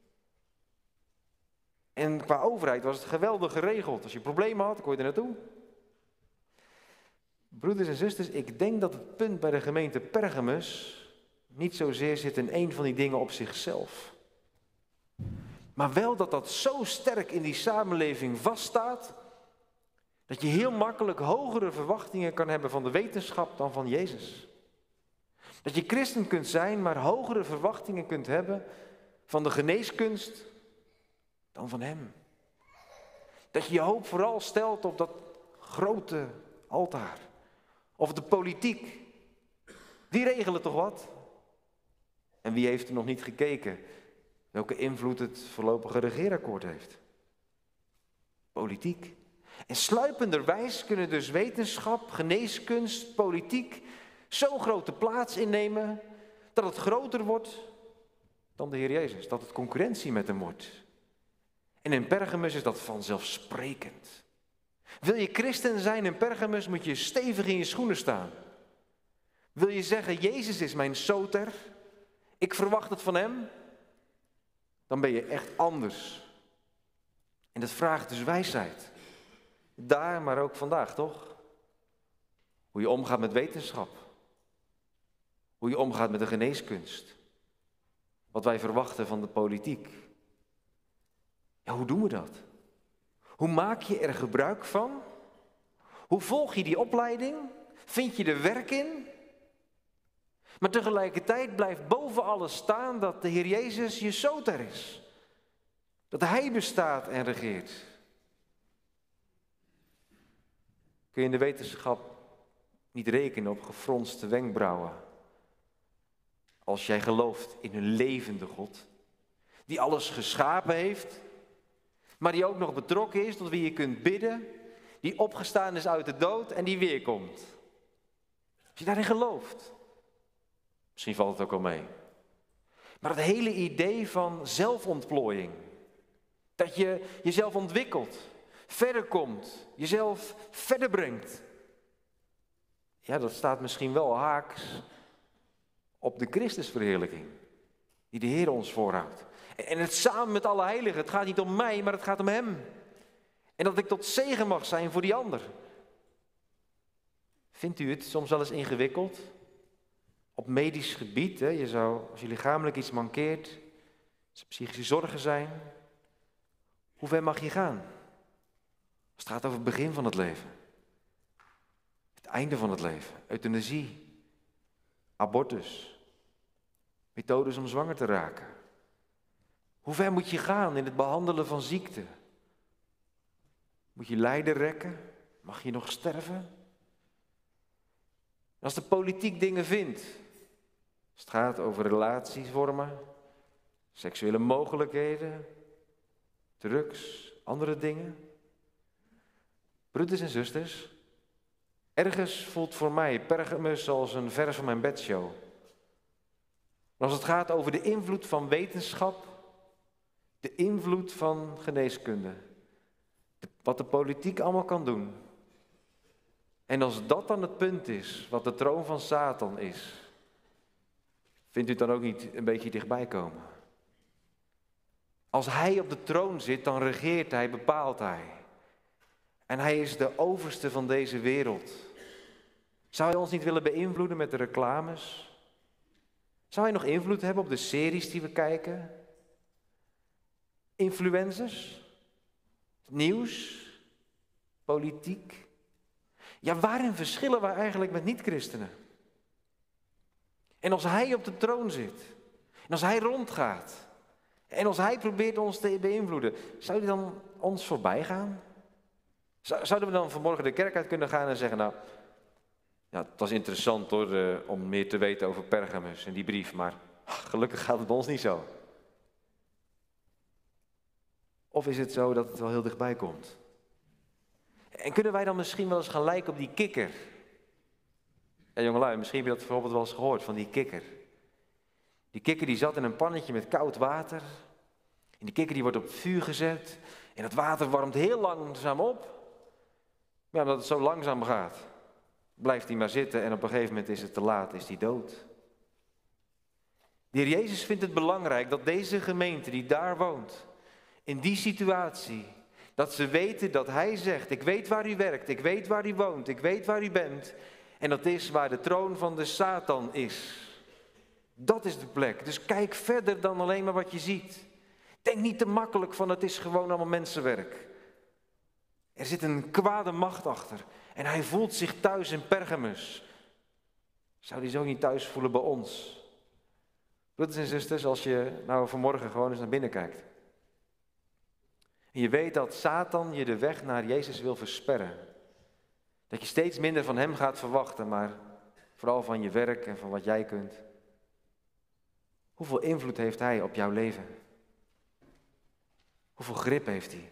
En qua overheid was het geweldig geregeld. Als je problemen had, kon je er naartoe. Broeders en zusters, ik denk dat het punt bij de gemeente Pergamus niet zozeer zit in één van die dingen op zichzelf. Maar wel dat dat zo sterk in die samenleving vaststaat, dat je heel makkelijk hogere verwachtingen kan hebben van de wetenschap dan van Jezus. Dat je christen kunt zijn, maar hogere verwachtingen kunt hebben van de geneeskunst dan van hem. Dat je je hoop vooral stelt op dat grote altaar. Of de politiek. Die regelen toch wat? En wie heeft er nog niet gekeken welke invloed het voorlopige regeerakkoord heeft? Politiek. En sluipenderwijs kunnen dus wetenschap, geneeskunst, politiek zo'n grote plaats innemen dat het groter wordt dan de Heer Jezus. Dat het concurrentie met hem wordt. En in Pergamus is dat vanzelfsprekend. Wil je christen zijn in Pergamus, moet je stevig in je schoenen staan. Wil je zeggen, Jezus is mijn soter, ik verwacht het van hem, dan ben je echt anders. En dat vraagt dus wijsheid. Daar, maar ook vandaag, toch? Hoe je omgaat met wetenschap. Hoe je omgaat met de geneeskunst. Wat wij verwachten van de politiek. Ja, hoe doen we dat? Hoe maak je er gebruik van? Hoe volg je die opleiding? Vind je er werk in? Maar tegelijkertijd blijft boven alles staan dat de Heer Jezus je soter is. Dat Hij bestaat en regeert. Kun je in de wetenschap niet rekenen op gefronste wenkbrauwen? Als jij gelooft in een levende God, die alles geschapen heeft, maar die ook nog betrokken is, tot wie je kunt bidden, die opgestaan is uit de dood en die weer komt. Als je daarin gelooft, misschien valt het ook al mee. Maar het hele idee van zelfontplooiing, dat je jezelf ontwikkelt, verder komt, jezelf verder brengt. Ja, dat staat misschien wel haaks op de Christusverheerlijking, die de Heer ons voorhoudt. En het samen met alle heiligen, het gaat niet om mij, maar het gaat om hem. En dat ik tot zegen mag zijn voor die ander. Vindt u het soms wel eens ingewikkeld? Op medisch gebied, hè? Je zou, als je lichamelijk iets mankeert, als er psychische zorgen zijn, hoe ver mag je gaan? Als het gaat over het begin van het leven. Het einde van het leven. Euthanasie. Abortus. Methodes om zwanger te raken. Hoe ver moet je gaan in het behandelen van ziekte? Moet je lijden rekken? Mag je nog sterven? Als de politiek dingen vindt, als het gaat over relaties vormen, seksuele mogelijkheden, drugs, andere dingen. Broeders en zusters, ergens voelt voor mij Pergamus als een ver van mijn bedshow. Maar als het gaat over de invloed van wetenschap, De invloed van geneeskunde. Wat de politiek allemaal kan doen. En als dat dan het punt is, wat de troon van Satan is, vindt u het dan ook niet een beetje dichtbij komen? Als hij op de troon zit, dan regeert hij, bepaalt hij. En hij is de overste van deze wereld. Zou hij ons niet willen beïnvloeden met de reclames? Zou hij nog invloed hebben op de series die we kijken? Influencers? Nieuws? Politiek? Ja, waarin verschillen wij eigenlijk met niet-christenen? En als hij op de troon zit, en als hij rondgaat, en als hij probeert ons te beïnvloeden, zou hij dan ons voorbij gaan? Zouden we dan vanmorgen de kerk uit kunnen gaan en zeggen, nou, ja, het was interessant hoor, uh, om meer te weten over Pergamus en die brief, maar gelukkig gaat het bij ons niet zo. Of is het zo dat het wel heel dichtbij komt? En kunnen wij dan misschien wel eens gaan lijken op die kikker? Ja, jongelui, misschien heb je dat bijvoorbeeld wel eens gehoord van die kikker. Die kikker die zat in een pannetje met koud water. En die kikker die wordt op het vuur gezet. En het water warmt heel langzaam op. Ja, omdat het zo langzaam gaat, blijft hij maar zitten en op een gegeven moment is het te laat, is hij dood. De Heer Jezus vindt het belangrijk dat deze gemeente die daar woont, in die situatie, dat ze weten dat hij zegt, ik weet waar u werkt, ik weet waar u woont, ik weet waar u bent. En dat is waar de troon van de Satan is. Dat is de plek. Dus kijk verder dan alleen maar wat je ziet. Denk niet te makkelijk van het is gewoon allemaal mensenwerk. Er zit een kwade macht achter. En hij voelt zich thuis in Pergamus. Zou hij zo niet thuis voelen bij ons? Broeders en zusters, als je nou vanmorgen gewoon eens naar binnen kijkt. En je weet dat Satan je de weg naar Jezus wil versperren. Dat je steeds minder van hem gaat verwachten, maar vooral van je werk en van wat jij kunt. Hoeveel invloed heeft hij op jouw leven? Hoeveel grip heeft hij?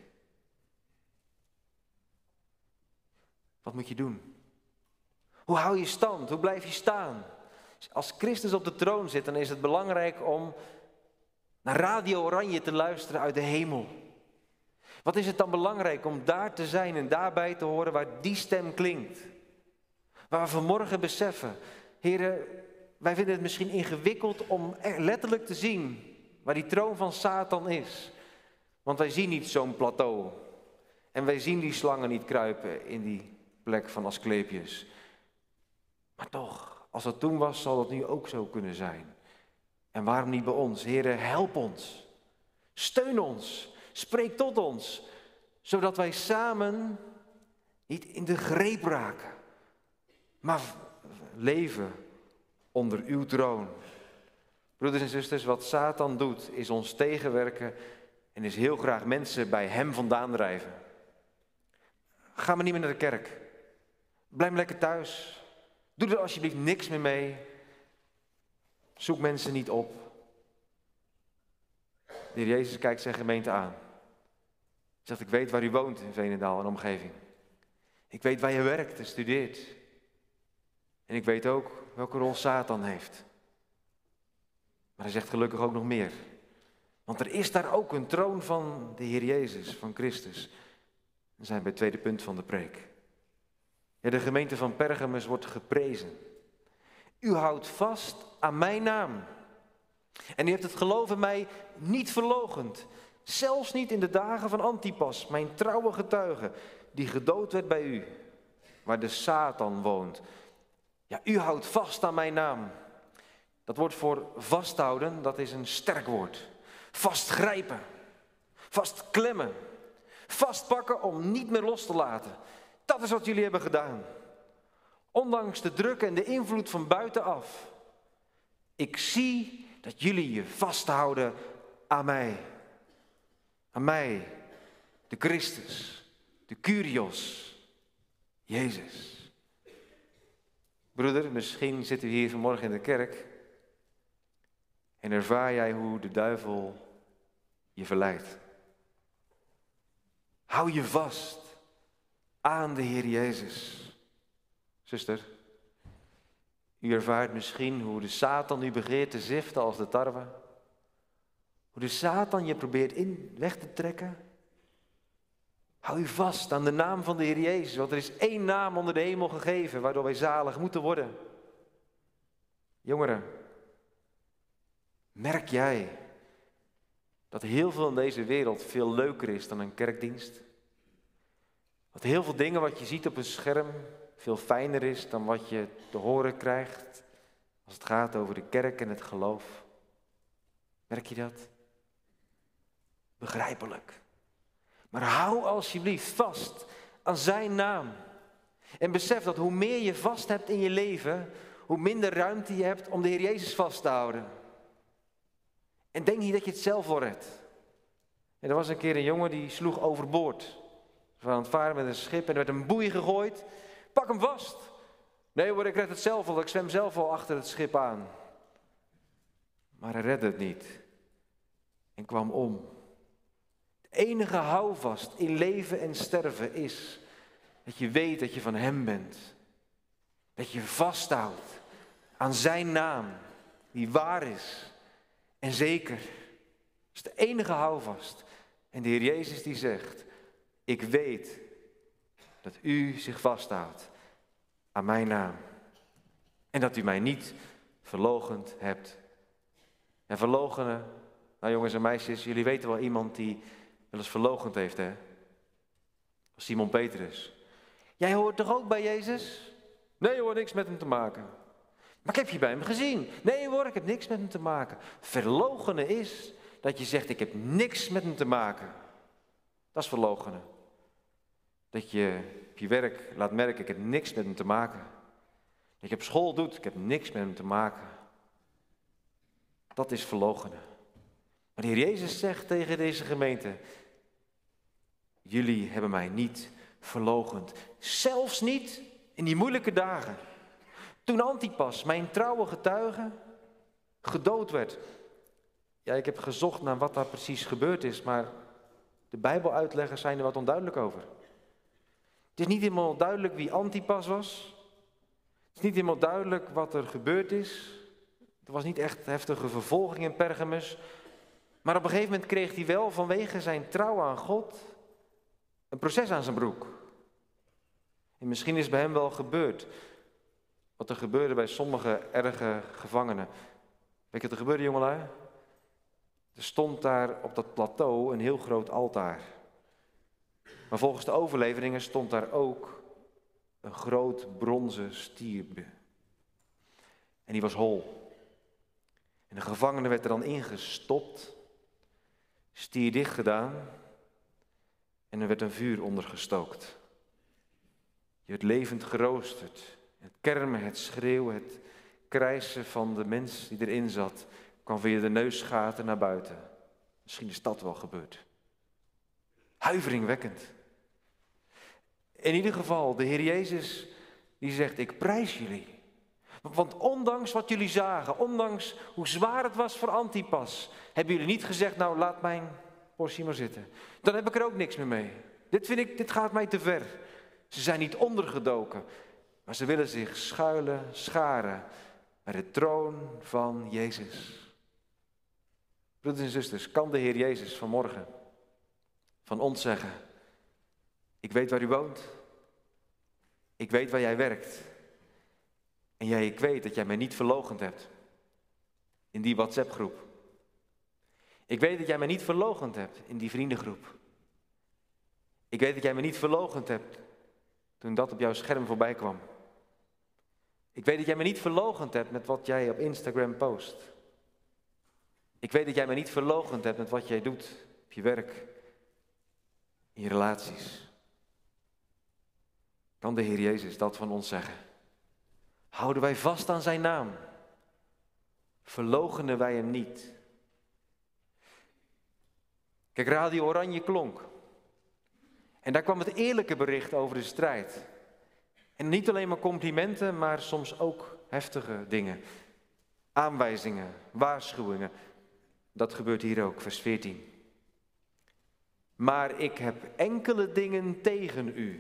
Wat moet je doen? Hoe hou je stand? Hoe blijf je staan? Als Christus op de troon zit, dan is het belangrijk om naar Radio Oranje te luisteren uit de hemel. Wat is het dan belangrijk om daar te zijn en daarbij te horen waar die stem klinkt? Waar we vanmorgen beseffen, heren, wij vinden het misschien ingewikkeld om letterlijk te zien waar die troon van Satan is. Want wij zien niet zo'n plateau. En wij zien die slangen niet kruipen in die plek van Asclepius. Maar toch, als dat toen was, zal dat nu ook zo kunnen zijn. En waarom niet bij ons? Heren, help ons. Steun ons. Spreek tot ons. Zodat wij samen niet in de greep raken. Maar leven onder uw troon. Broeders en zusters, wat Satan doet, is ons tegenwerken en is heel graag mensen bij hem vandaan drijven. Ga maar niet meer naar de kerk. Blijf maar lekker thuis. Doe er alsjeblieft niks meer mee. Zoek mensen niet op. De Heer Jezus kijkt zijn gemeente aan. Hij zegt, ik weet waar u woont in Veenendaal en omgeving. Ik weet waar je werkt en studeert. En ik weet ook welke rol Satan heeft. Maar hij zegt gelukkig ook nog meer. Want er is daar ook een troon van de Heer Jezus, van Christus. We zijn bij het tweede punt van de preek. Ja, de gemeente van Pergamus wordt geprezen. U houdt vast aan mijn naam. En u heeft het geloof in mij niet verloochend. Zelfs niet in de dagen van Antipas, mijn trouwe getuige, die gedood werd bij u, waar de Satan woont. Ja, u houdt vast aan mijn naam. Dat woord voor vasthouden, dat is een sterk woord. Vastgrijpen, vastklemmen, vastpakken om niet meer los te laten. Dat is wat jullie hebben gedaan. Ondanks de druk en de invloed van buitenaf. Ik zie dat jullie je vasthouden aan mij. Aan mij, de Christus, de Kyrios, Jezus. Broeder, misschien zit u hier vanmorgen in de kerk en ervaar jij hoe de duivel je verleidt. Hou je vast aan de Heer Jezus. Zuster, u ervaart misschien hoe de Satan u begeert te ziften als de tarwe. Hoe de Satan je probeert in weg te trekken. Hou u vast aan de naam van de Heer Jezus, want er is één naam onder de hemel gegeven, waardoor wij zalig moeten worden. Jongeren, merk jij dat heel veel in deze wereld veel leuker is dan een kerkdienst? Dat heel veel dingen wat je ziet op een scherm veel fijner is dan wat je te horen krijgt als het gaat over de kerk en het geloof? Merk je dat? Begrijpelijk. Maar hou alsjeblieft vast aan zijn naam. En besef dat hoe meer je vast hebt in je leven, hoe minder ruimte je hebt om de Heer Jezus vast te houden. En denk niet dat je het zelf wel redt. En er was een keer een jongen die sloeg overboord. Ze waren aan het varen met een schip en er werd een boei gegooid. Pak hem vast. Nee hoor, ik red het zelf wel, ik zwem zelf wel achter het schip aan. Maar hij redde het niet. En kwam om. Het enige houvast in leven en sterven is dat je weet dat je van hem bent. Dat je vasthoudt aan zijn naam, die waar is en zeker. Dat is de enige houvast. En de Heer Jezus die zegt, ik weet dat u zich vasthoudt aan mijn naam. En dat u mij niet verloochend hebt. En verloochenen, nou jongens en meisjes, jullie weten wel iemand die wel eens verloochend heeft, hè? Simon Petrus. Jij hoort toch ook bij Jezus? Nee hoor, niks met hem te maken. Maar ik heb je bij hem gezien. Nee hoor, ik heb niks met hem te maken. Verloochenen is dat je zegt, ik heb niks met hem te maken. Dat is verloochenen. Dat je op je werk laat merken, ik heb niks met hem te maken. Dat je op school doet, ik heb niks met hem te maken. Dat is verloochenen. Maar de Heer Jezus zegt tegen deze gemeente, jullie hebben mij niet verloochend. Zelfs niet in die moeilijke dagen. Toen Antipas, mijn trouwe getuige, gedood werd. Ja, ik heb gezocht naar wat daar precies gebeurd is, maar de Bijbeluitleggers zijn er wat onduidelijk over. Het is niet helemaal duidelijk wie Antipas was. Het is niet helemaal duidelijk wat er gebeurd is. Er was niet echt heftige vervolging in Pergamus. Maar op een gegeven moment kreeg hij wel vanwege zijn trouw aan God een proces aan zijn broek. En misschien is bij hem wel gebeurd wat er gebeurde bij sommige erge gevangenen. Weet je wat er gebeurde, jongelui? Er stond daar op dat plateau een heel groot altaar. Maar volgens de overleveringen stond daar ook een groot bronzen stier. En die was hol. En de gevangene werd er dan ingestopt, stier dicht gedaan en er werd een vuur onder gestookt. Je werd levend geroosterd. Het kermen, het schreeuwen, het krijsen van de mens die erin zat, kwam via de neusgaten naar buiten. Misschien is dat wel gebeurd. Huiveringwekkend. In ieder geval, de Heer Jezus die zegt, ik prijs jullie. Want ondanks wat jullie zagen, ondanks hoe zwaar het was voor Antipas, hebben jullie niet gezegd, nou laat mijn portie maar zitten. Dan heb ik er ook niks meer mee. Dit vind ik, dit gaat mij te ver. Ze zijn niet ondergedoken, maar ze willen zich schuilen, scharen bij de troon van Jezus. Broeders en zusters, kan de Heer Jezus vanmorgen van ons zeggen, ik weet waar u woont, ik weet waar jij werkt en jij, ik weet dat jij mij niet verloochend hebt in die WhatsApp-groep. Ik weet dat jij mij niet verloochend hebt in die vriendengroep. Ik weet dat jij mij niet verloochend hebt toen dat op jouw scherm voorbij kwam. Ik weet dat jij mij niet verloochend hebt met wat jij op Instagram post. Ik weet dat jij mij niet verloochend hebt met wat jij doet op je werk, in je relaties. Kan de Heer Jezus dat van ons zeggen? Houden wij vast aan zijn naam? Verloochenen wij hem niet? Kijk, Radio Oranje klonk. En daar kwam het eerlijke bericht over de strijd. En niet alleen maar complimenten, maar soms ook heftige dingen. Aanwijzingen, waarschuwingen. Dat gebeurt hier ook, vers veertien. Maar ik heb enkele dingen tegen u.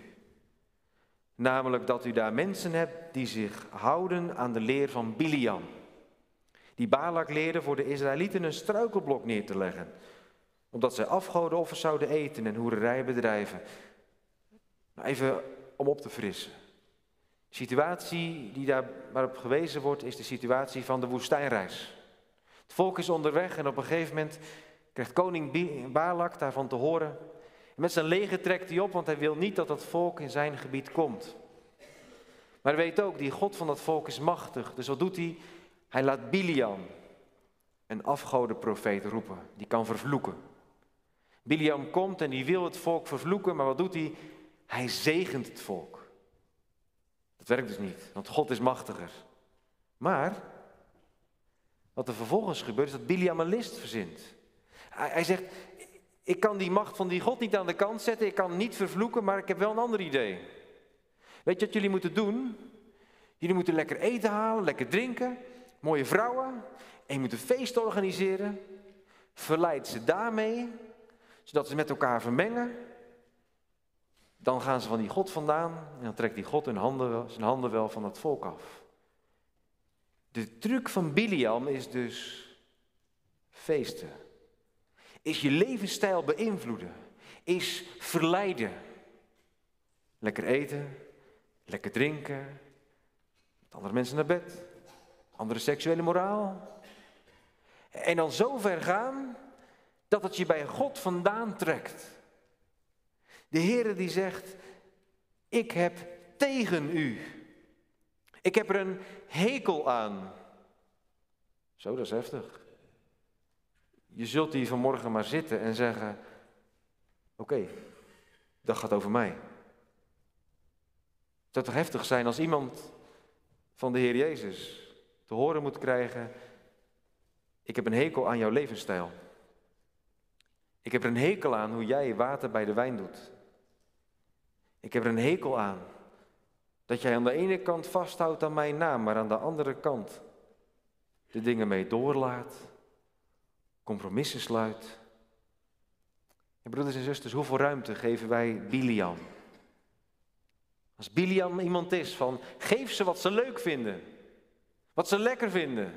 Namelijk dat u daar mensen hebt die zich houden aan de leer van Biliam. Die Balak leerde voor de Israëlieten een struikelblok neer te leggen, omdat zij afgodenoffers zouden eten en hoererij bedrijven. Nou, even om op te frissen. De situatie die daar waarop gewezen wordt, is de situatie van de woestijnreis. Het volk is onderweg en op een gegeven moment krijgt koning Balak daarvan te horen. En met zijn leger trekt hij op, want hij wil niet dat dat volk in zijn gebied komt. Maar hij weet ook, die God van dat volk is machtig. Dus wat doet hij? Hij laat Biliam, een afgodenprofeet, roepen. Die kan vervloeken. Biliam komt en die wil het volk vervloeken, maar wat doet hij? Hij zegent het volk. Dat werkt dus niet, want God is machtiger. Maar wat er vervolgens gebeurt, is dat Biliam een list verzint. Hij, hij zegt, ik kan die macht van die God niet aan de kant zetten, ik kan niet vervloeken, maar ik heb wel een ander idee. Weet je wat jullie moeten doen? Jullie moeten lekker eten halen, lekker drinken, mooie vrouwen. En je moet een feest organiseren. Verleid ze daarmee, zodat ze met elkaar vermengen. Dan gaan ze van die God vandaan en dan trekt die God hun handen, zijn handen wel van het volk af. De truc van Biliam is dus feesten. Is je levensstijl beïnvloeden. Is verleiden. Lekker eten, lekker drinken, met andere mensen naar bed, andere seksuele moraal. En dan zo ver gaan dat het je bij God vandaan trekt. De Heere die zegt, ik heb tegen u. Ik heb er een hekel aan. Zo, dat is heftig. Je zult hier vanmorgen maar zitten en zeggen, oké, okay, dat gaat over mij. Het zou toch heftig zijn als iemand van de Heer Jezus te horen moet krijgen, ik heb een hekel aan jouw levensstijl. Ik heb er een hekel aan hoe jij water bij de wijn doet. Ik heb er een hekel aan dat jij aan de ene kant vasthoudt aan mijn naam, maar aan de andere kant de dingen mee doorlaat, compromissen sluit. En broeders en zusters, hoeveel ruimte geven wij Biliam? Als Biliam iemand is van, geef ze wat ze leuk vinden, wat ze lekker vinden.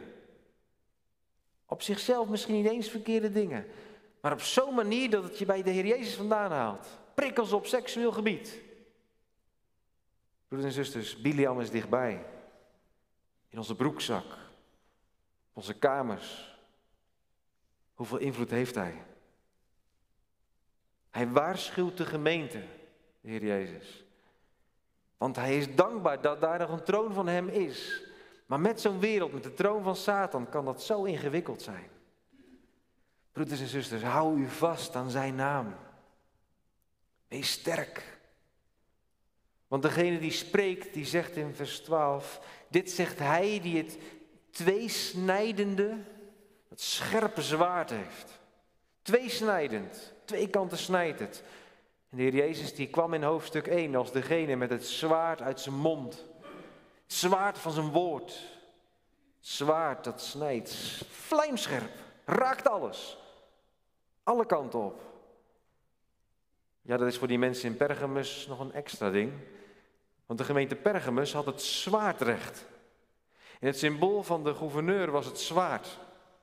Op zichzelf misschien niet eens verkeerde dingen, maar op zo'n manier dat het je bij de Heer Jezus vandaan haalt. Prikkels op seksueel gebied. Broeders en zusters, Biliam is dichtbij. In onze broekzak, onze kamers. Hoeveel invloed heeft hij? Hij waarschuwt de gemeente, de Heer Jezus. Want hij is dankbaar dat daar nog een troon van hem is. Maar met zo'n wereld, met de troon van Satan, kan dat zo ingewikkeld zijn. Broeders en zusters, hou u vast aan zijn naam. Wees sterk. Want degene die spreekt, die zegt in vers twaalf, dit zegt hij die het tweesnijdende, het scherpe zwaard heeft. Tweesnijdend, twee kanten snijdt het. En de Heer Jezus die kwam in hoofdstuk één als degene met het zwaard uit zijn mond. Het zwaard van zijn woord. Het zwaard dat snijdt, vlijmscherp, raakt alles. Alle kanten op. Ja, dat is voor die mensen in Pergamus nog een extra ding. Want de gemeente Pergamus had het zwaardrecht. En het symbool van de gouverneur was het zwaard.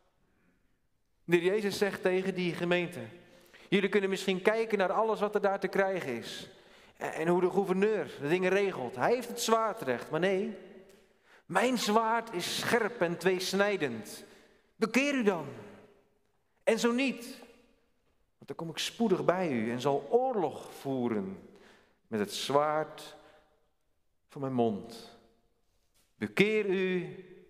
De Heer Jezus zegt tegen die gemeente, jullie kunnen misschien kijken naar alles wat er daar te krijgen is. En hoe de gouverneur de dingen regelt. Hij heeft het zwaardrecht, maar nee. Mijn zwaard is scherp en tweesnijdend. Bekeer u dan. En zo niet. Want dan kom ik spoedig bij u en zal oorlog voeren met het zwaard van mijn mond. Bekeer u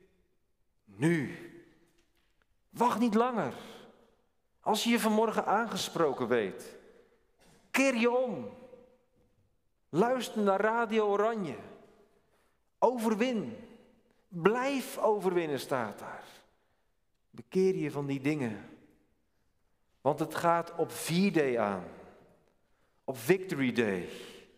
nu. Wacht niet langer. Als je je vanmorgen aangesproken weet, keer je om. Luister naar Radio Oranje. Overwin. Blijf overwinnen, staat daar. Bekeer je van die dingen. Want het gaat op V-Day aan. Op Victory Day.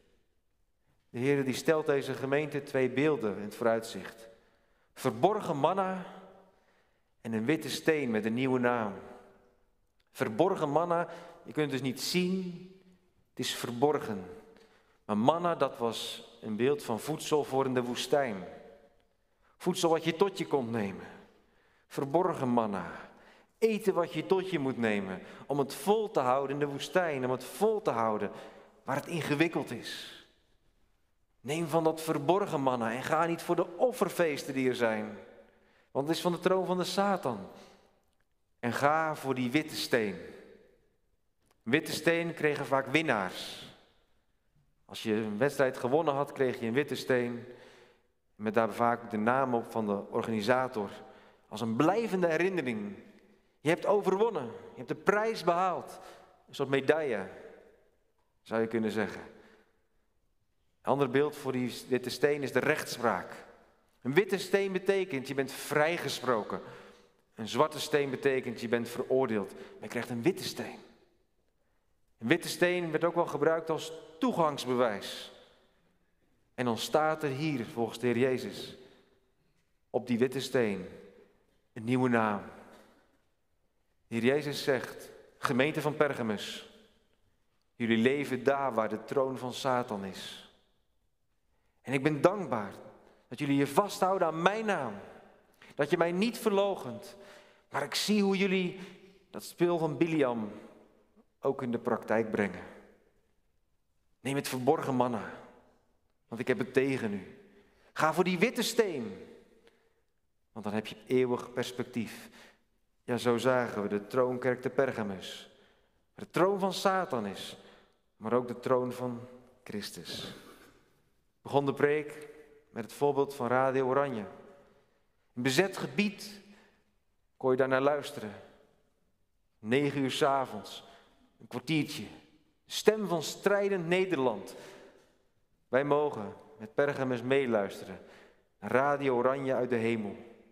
De Heer die stelt deze gemeente twee beelden in het vooruitzicht. Verborgen manna en een witte steen met een nieuwe naam. Verborgen manna, je kunt het dus niet zien, het is verborgen. Maar manna, dat was een beeld van voedsel voor in de woestijn. Voedsel wat je tot je kon nemen. Verborgen manna. Eten wat je tot je moet nemen. Om het vol te houden in de woestijn. Om het vol te houden waar het ingewikkeld is. Neem van dat verborgen manna en ga niet voor de offerfeesten die er zijn. Want het is van de troon van de Satan. En ga voor die witte steen. Witte steen kregen vaak winnaars. Als je een wedstrijd gewonnen had, kreeg je een witte steen. Met daar vaak de naam op van de organisator. Als een blijvende herinnering. Je hebt overwonnen. Je hebt de prijs behaald. Een soort medaille, zou je kunnen zeggen. Een ander beeld voor die witte steen is de rechtspraak. Een witte steen betekent je bent vrijgesproken. Een zwarte steen betekent je bent veroordeeld. Maar je krijgt een witte steen. Een witte steen werd ook wel gebruikt als toegangsbewijs. En dan staat er hier, volgens de Heer Jezus, op die witte steen, een nieuwe naam. De Heer Jezus zegt, gemeente van Pergamus, jullie leven daar waar de troon van Satan is. En ik ben dankbaar dat jullie je vasthouden aan mijn naam. Dat je mij niet verloochent. Maar ik zie hoe jullie dat speel van Biliam ook in de praktijk brengen. Neem het verborgen manna, want ik heb het tegen u. Ga voor die witte steen, want dan heb je eeuwig perspectief. Ja, zo zagen we de troonkerk te Pergamus. De troon van Satan is, maar ook de troon van Christus. Ik begon de preek met het voorbeeld van Radio Oranje. Een bezet gebied, kon je daar naar luisteren. Negen uur 's avonds, een kwartiertje. De stem van strijdend Nederland. Wij mogen met Pergamus meeluisteren naar Radio Oranje uit de hemel.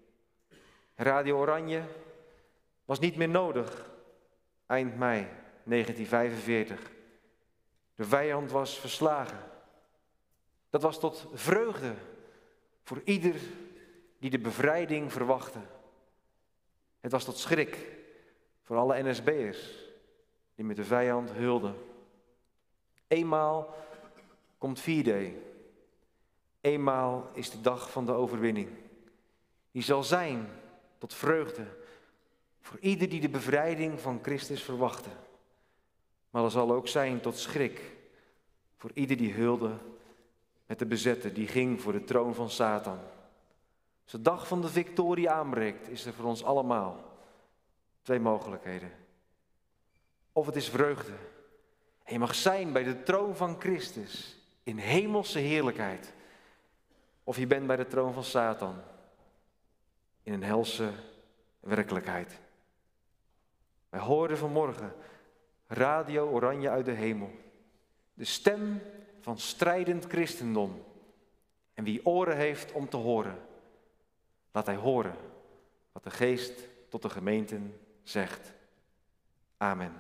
Radio Oranje was niet meer nodig eind mei negentien vijfenveertig. De vijand was verslagen. Dat was tot vreugde voor ieder die de bevrijding verwachtte. Het was tot schrik voor alle N S B'ers die met de vijand heulden. Eenmaal komt V-Day. Eenmaal is de dag van de overwinning. Die zal zijn tot vreugde voor ieder die de bevrijding van Christus verwachtte. Maar er zal ook zijn tot schrik voor ieder die heulde met de bezette, die ging voor de troon van Satan. Als de dag van de victorie aanbreekt, is er voor ons allemaal twee mogelijkheden. Of het is vreugde. En je mag zijn bij de troon van Christus in hemelse heerlijkheid. Of je bent bij de troon van Satan in een helse werkelijkheid. Wij hoorden vanmorgen Radio Oranje uit de hemel. De stem van strijdend christendom. En wie oren heeft om te horen, laat hij horen wat de Geest tot de gemeenten zegt. Amen.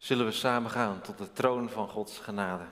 zullen we samen gaan tot de troon van Gods genade.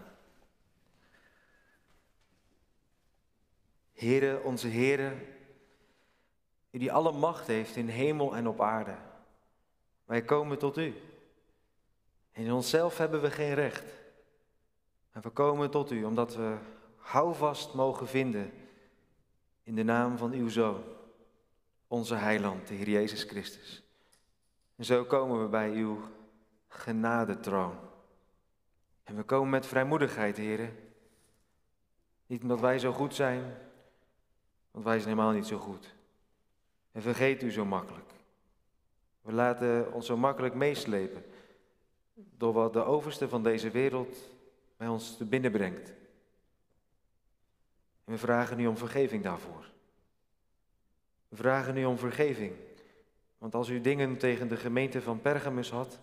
Heere, onze Heere, u die alle macht heeft in hemel en op aarde. Wij komen tot u. In onszelf hebben we geen recht. En we komen tot u omdat we houvast mogen vinden in de naam van uw Zoon, onze Heiland, de Heer Jezus Christus. En zo komen we bij uw genadetroon. En we komen met vrijmoedigheid, Heere. Niet omdat wij zo goed zijn, want wij zijn helemaal niet zo goed. En vergeet u zo makkelijk. We laten ons zo makkelijk meeslepen door wat de overste van deze wereld bij ons te binnen brengt. En we vragen u om vergeving daarvoor. We vragen u om vergeving, want als u dingen tegen de gemeente van Pergamus had,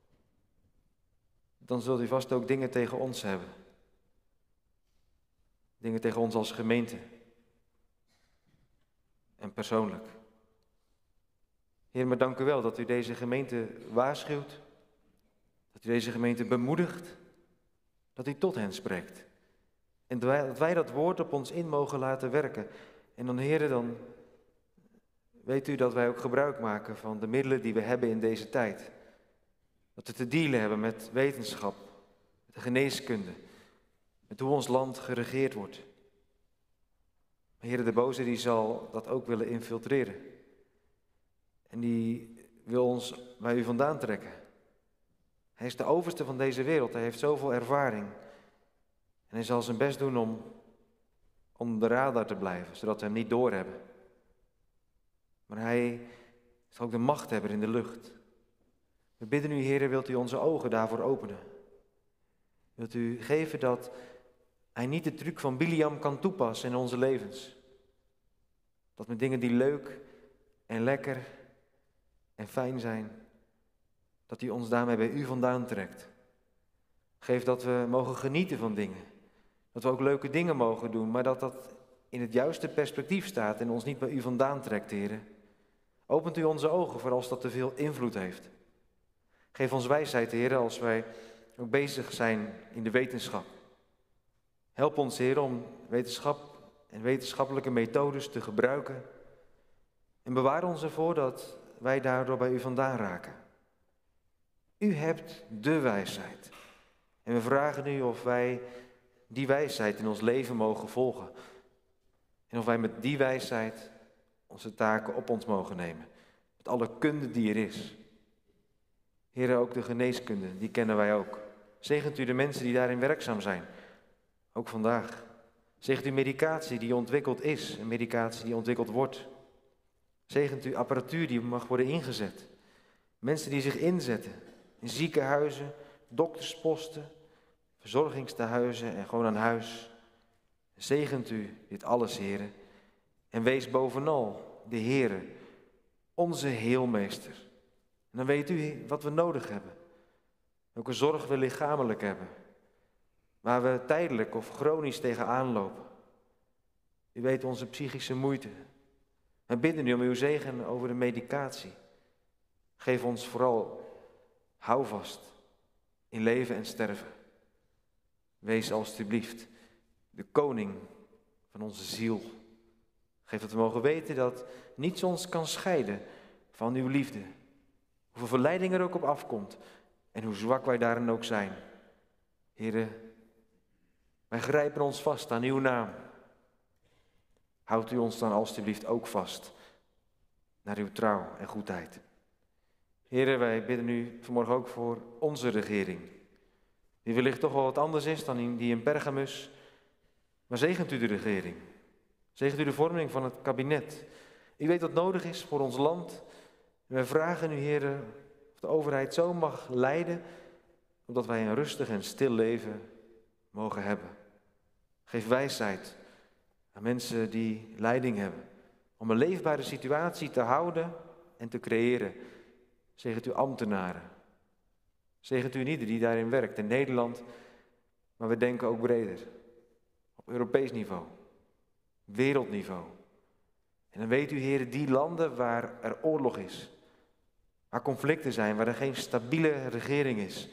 dan zult u vast ook dingen tegen ons hebben. Dingen tegen ons als gemeente. En persoonlijk. Heer, maar dank u wel dat u deze gemeente waarschuwt. Dat u deze gemeente bemoedigt. Dat u tot hen spreekt. En dat wij, dat wij dat woord op ons in mogen laten werken. En dan, Heer, dan weet u dat wij ook gebruik maken van de middelen die we hebben in deze tijd. Dat we te dealen hebben met wetenschap, met de geneeskunde, met hoe ons land geregeerd wordt. Maar Heer, de boze die zal dat ook willen infiltreren. En die wil ons bij u vandaan trekken. Hij is de overste van deze wereld, hij heeft zoveel ervaring. En hij zal zijn best doen om onder de radar te blijven, zodat we hem niet doorhebben. Maar hij is ook de machthebber in de lucht. We bidden u, Heer, wilt u onze ogen daarvoor openen? Wilt u geven dat hij niet de truc van Biliam kan toepassen in onze levens? Dat met dingen die leuk en lekker en fijn zijn, dat u ons daarmee bij u vandaan trekt. Geef dat we mogen genieten van dingen. Dat we ook leuke dingen mogen doen, maar dat dat in het juiste perspectief staat en ons niet bij u vandaan trekt, Heer. Opent u onze ogen voor als dat te veel invloed heeft. Geef ons wijsheid, Heer, als wij ook bezig zijn in de wetenschap. Help ons, Heer, om wetenschap en wetenschappelijke methodes te gebruiken. En bewaar ons ervoor dat wij daardoor bij u vandaan raken. U hebt de wijsheid. En we vragen u of wij die wijsheid in ons leven mogen volgen. En of wij met die wijsheid onze taken op ons mogen nemen. Met alle kunde die er is. Heer, ook de geneeskunde, die kennen wij ook. Zegent u de mensen die daarin werkzaam zijn. Ook vandaag. Zegent u medicatie die ontwikkeld is en medicatie die ontwikkeld wordt. Zegent u apparatuur die mag worden ingezet. Mensen die zich inzetten in ziekenhuizen, doktersposten, verzorgingstehuizen en gewoon aan huis. Zegent u dit alles, Heere. En wees bovenal de Heere, onze heelmeester. En dan weet u wat we nodig hebben. Welke zorg we lichamelijk hebben. Waar we tijdelijk of chronisch tegenaan lopen. U weet onze psychische moeite. We bidden u om uw zegen over de medicatie. Geef ons vooral houvast in leven en sterven. Wees alstublieft de koning van onze ziel. Geef dat we mogen weten dat niets ons kan scheiden van uw liefde. Hoeveel verleiding er ook op afkomt en hoe zwak wij daarin ook zijn. Heere, wij grijpen ons vast aan uw naam. Houdt u ons dan alstublieft ook vast naar uw trouw en goedheid. Heere, wij bidden u vanmorgen ook voor onze regering. Die wellicht toch wel wat anders is dan in, die in Pergamus. Maar zegent u de regering. Zegent u de vorming van het kabinet. U weet wat nodig is voor ons land. En wij vragen u, Heere, of de overheid zo mag leiden, opdat wij een rustig en stil leven mogen hebben. Geef wijsheid aan mensen die leiding hebben, om een leefbare situatie te houden en te creëren. Zegent u ambtenaren. Zegent u ieder die daarin werkt, in Nederland, maar we denken ook breder. Op Europees niveau, wereldniveau. En dan weet u, Heer, die landen waar er oorlog is, waar conflicten zijn, waar er geen stabiele regering is,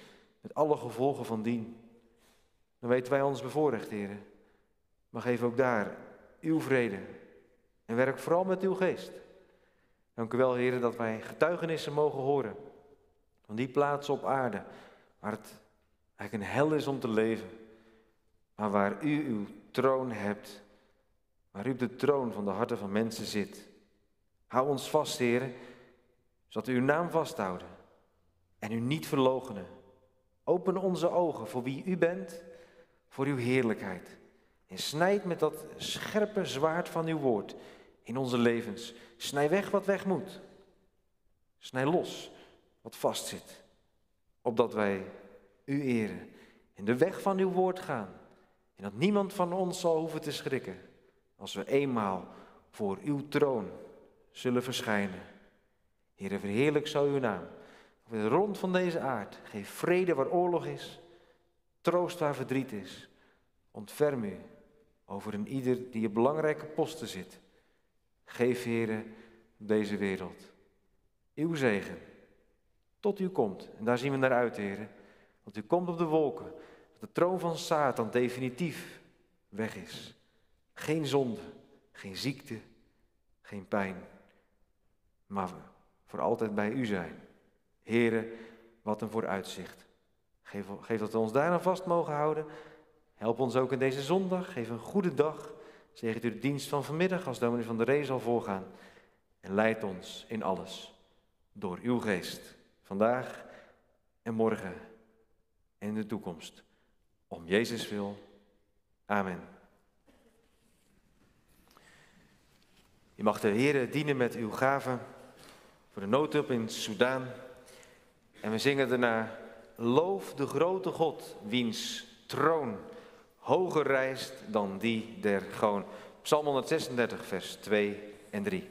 met alle gevolgen van dien. Dan weten wij ons bevoorrecht, heren. Maar geef ook daar uw vrede en werk vooral met uw geest. Dank u wel, heren, dat wij getuigenissen mogen horen van die plaatsen op aarde waar het eigenlijk een hel is om te leven, maar waar u uw troon hebt, waar u op de troon van de harten van mensen zit. Hou ons vast, heren, zodat we uw naam vasthouden en u niet verloochenen. Open onze ogen voor wie u bent, voor uw heerlijkheid. En snijd met dat scherpe zwaard van uw woord in onze levens. Snij weg wat weg moet. Snij los wat vastzit. Opdat wij u eren en de weg van uw woord gaan. En dat niemand van ons zal hoeven te schrikken als we eenmaal voor uw troon zullen verschijnen. Heere, verheerlijk zo uw naam. Op het rond van deze aard, geef vrede waar oorlog is, troost waar verdriet is. Ontferm u over een ieder die op belangrijke posten zit. Geef, Heere, deze wereld uw zegen, tot u komt. En daar zien we naar uit, Heere, want u komt op de wolken, dat de troon van Satan definitief weg is. Geen zonde, geen ziekte, geen pijn, maar we voor altijd bij u zijn. Heere, wat een vooruitzicht. Geef, geef dat we ons daaraan vast mogen houden. Help ons ook in deze zondag. Geef een goede dag. Zegent u de dienst van vanmiddag als dominee van der Ree zal voorgaan. En leid ons in alles door uw geest. Vandaag en morgen en in de toekomst. Om Jezus wil. Amen. Je mag de Heere dienen met uw gaven voor de noodhulp in Soedan. En we zingen daarna: loof de grote God, wiens troon hoger rijst dan die der goon. Psalm honderdzesendertig, vers twee en drie.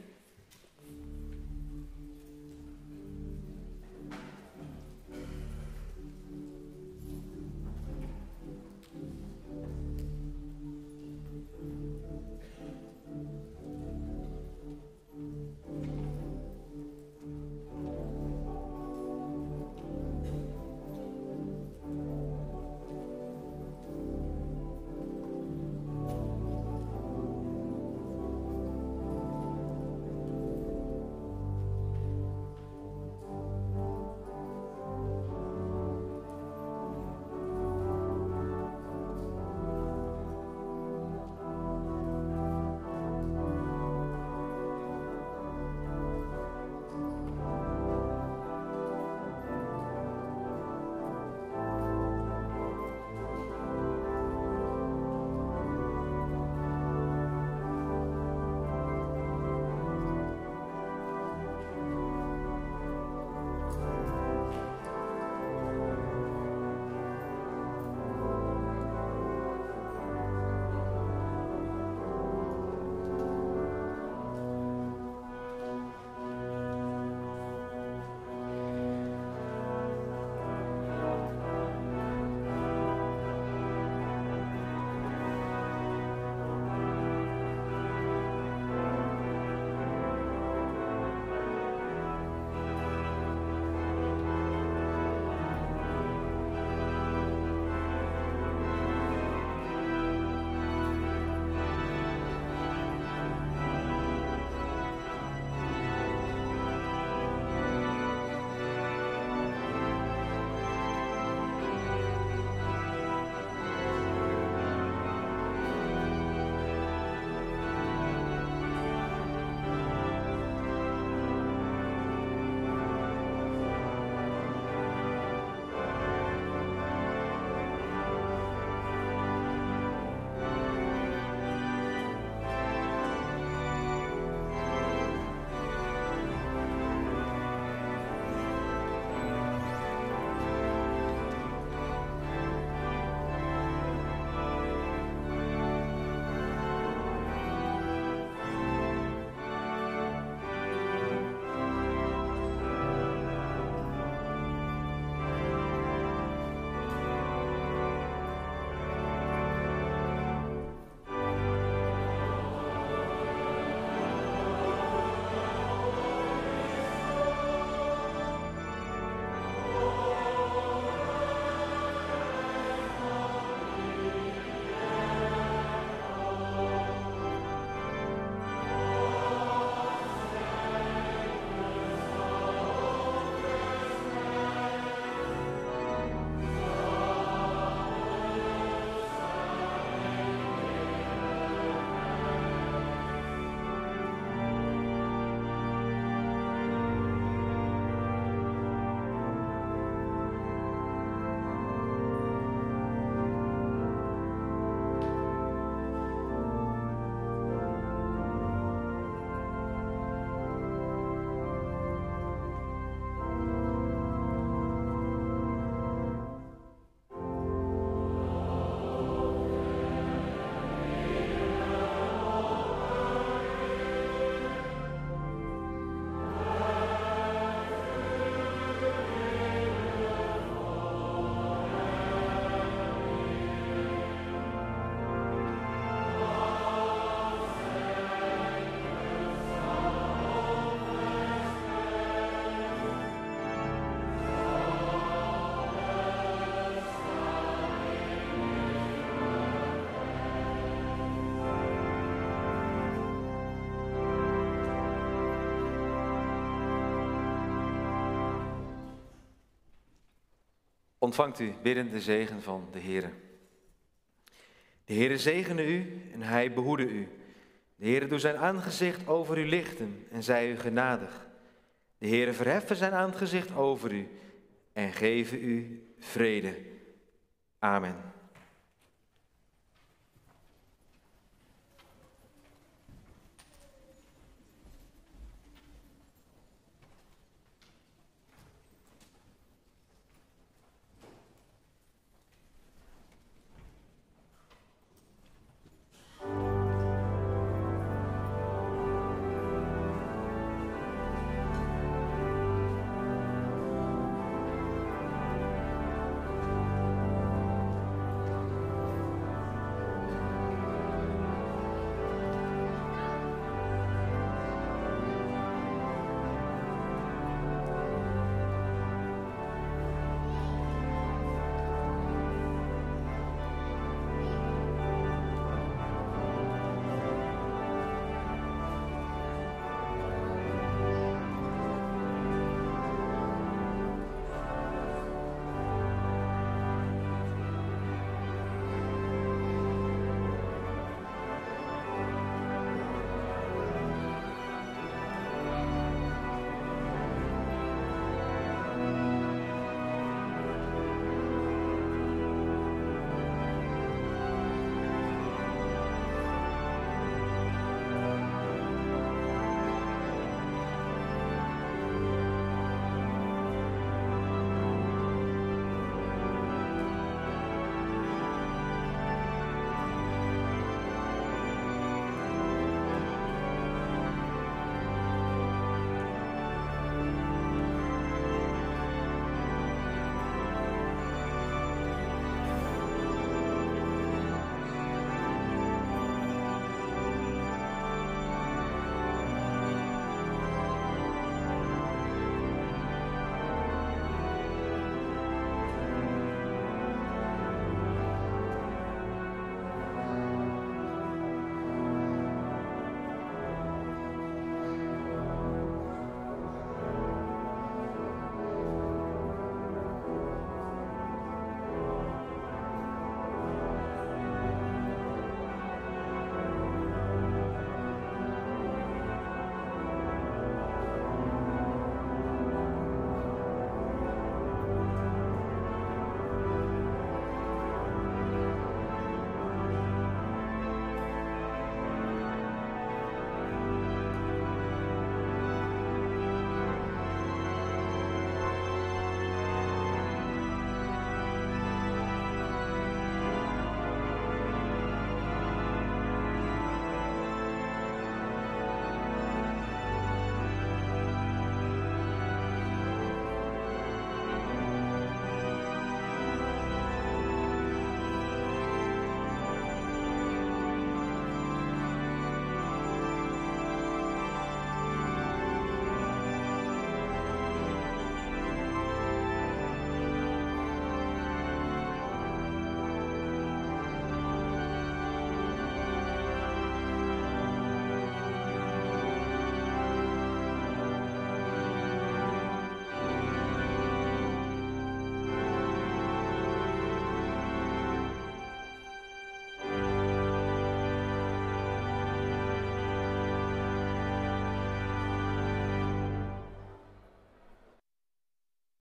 Ontvangt u bidden de zegen van de Heere. De Heere zegene u en hij behoede u. De Heere doet zijn aangezicht over u lichten en zij u genadig. De Heere verheffen zijn aangezicht over u en geven u vrede. Amen.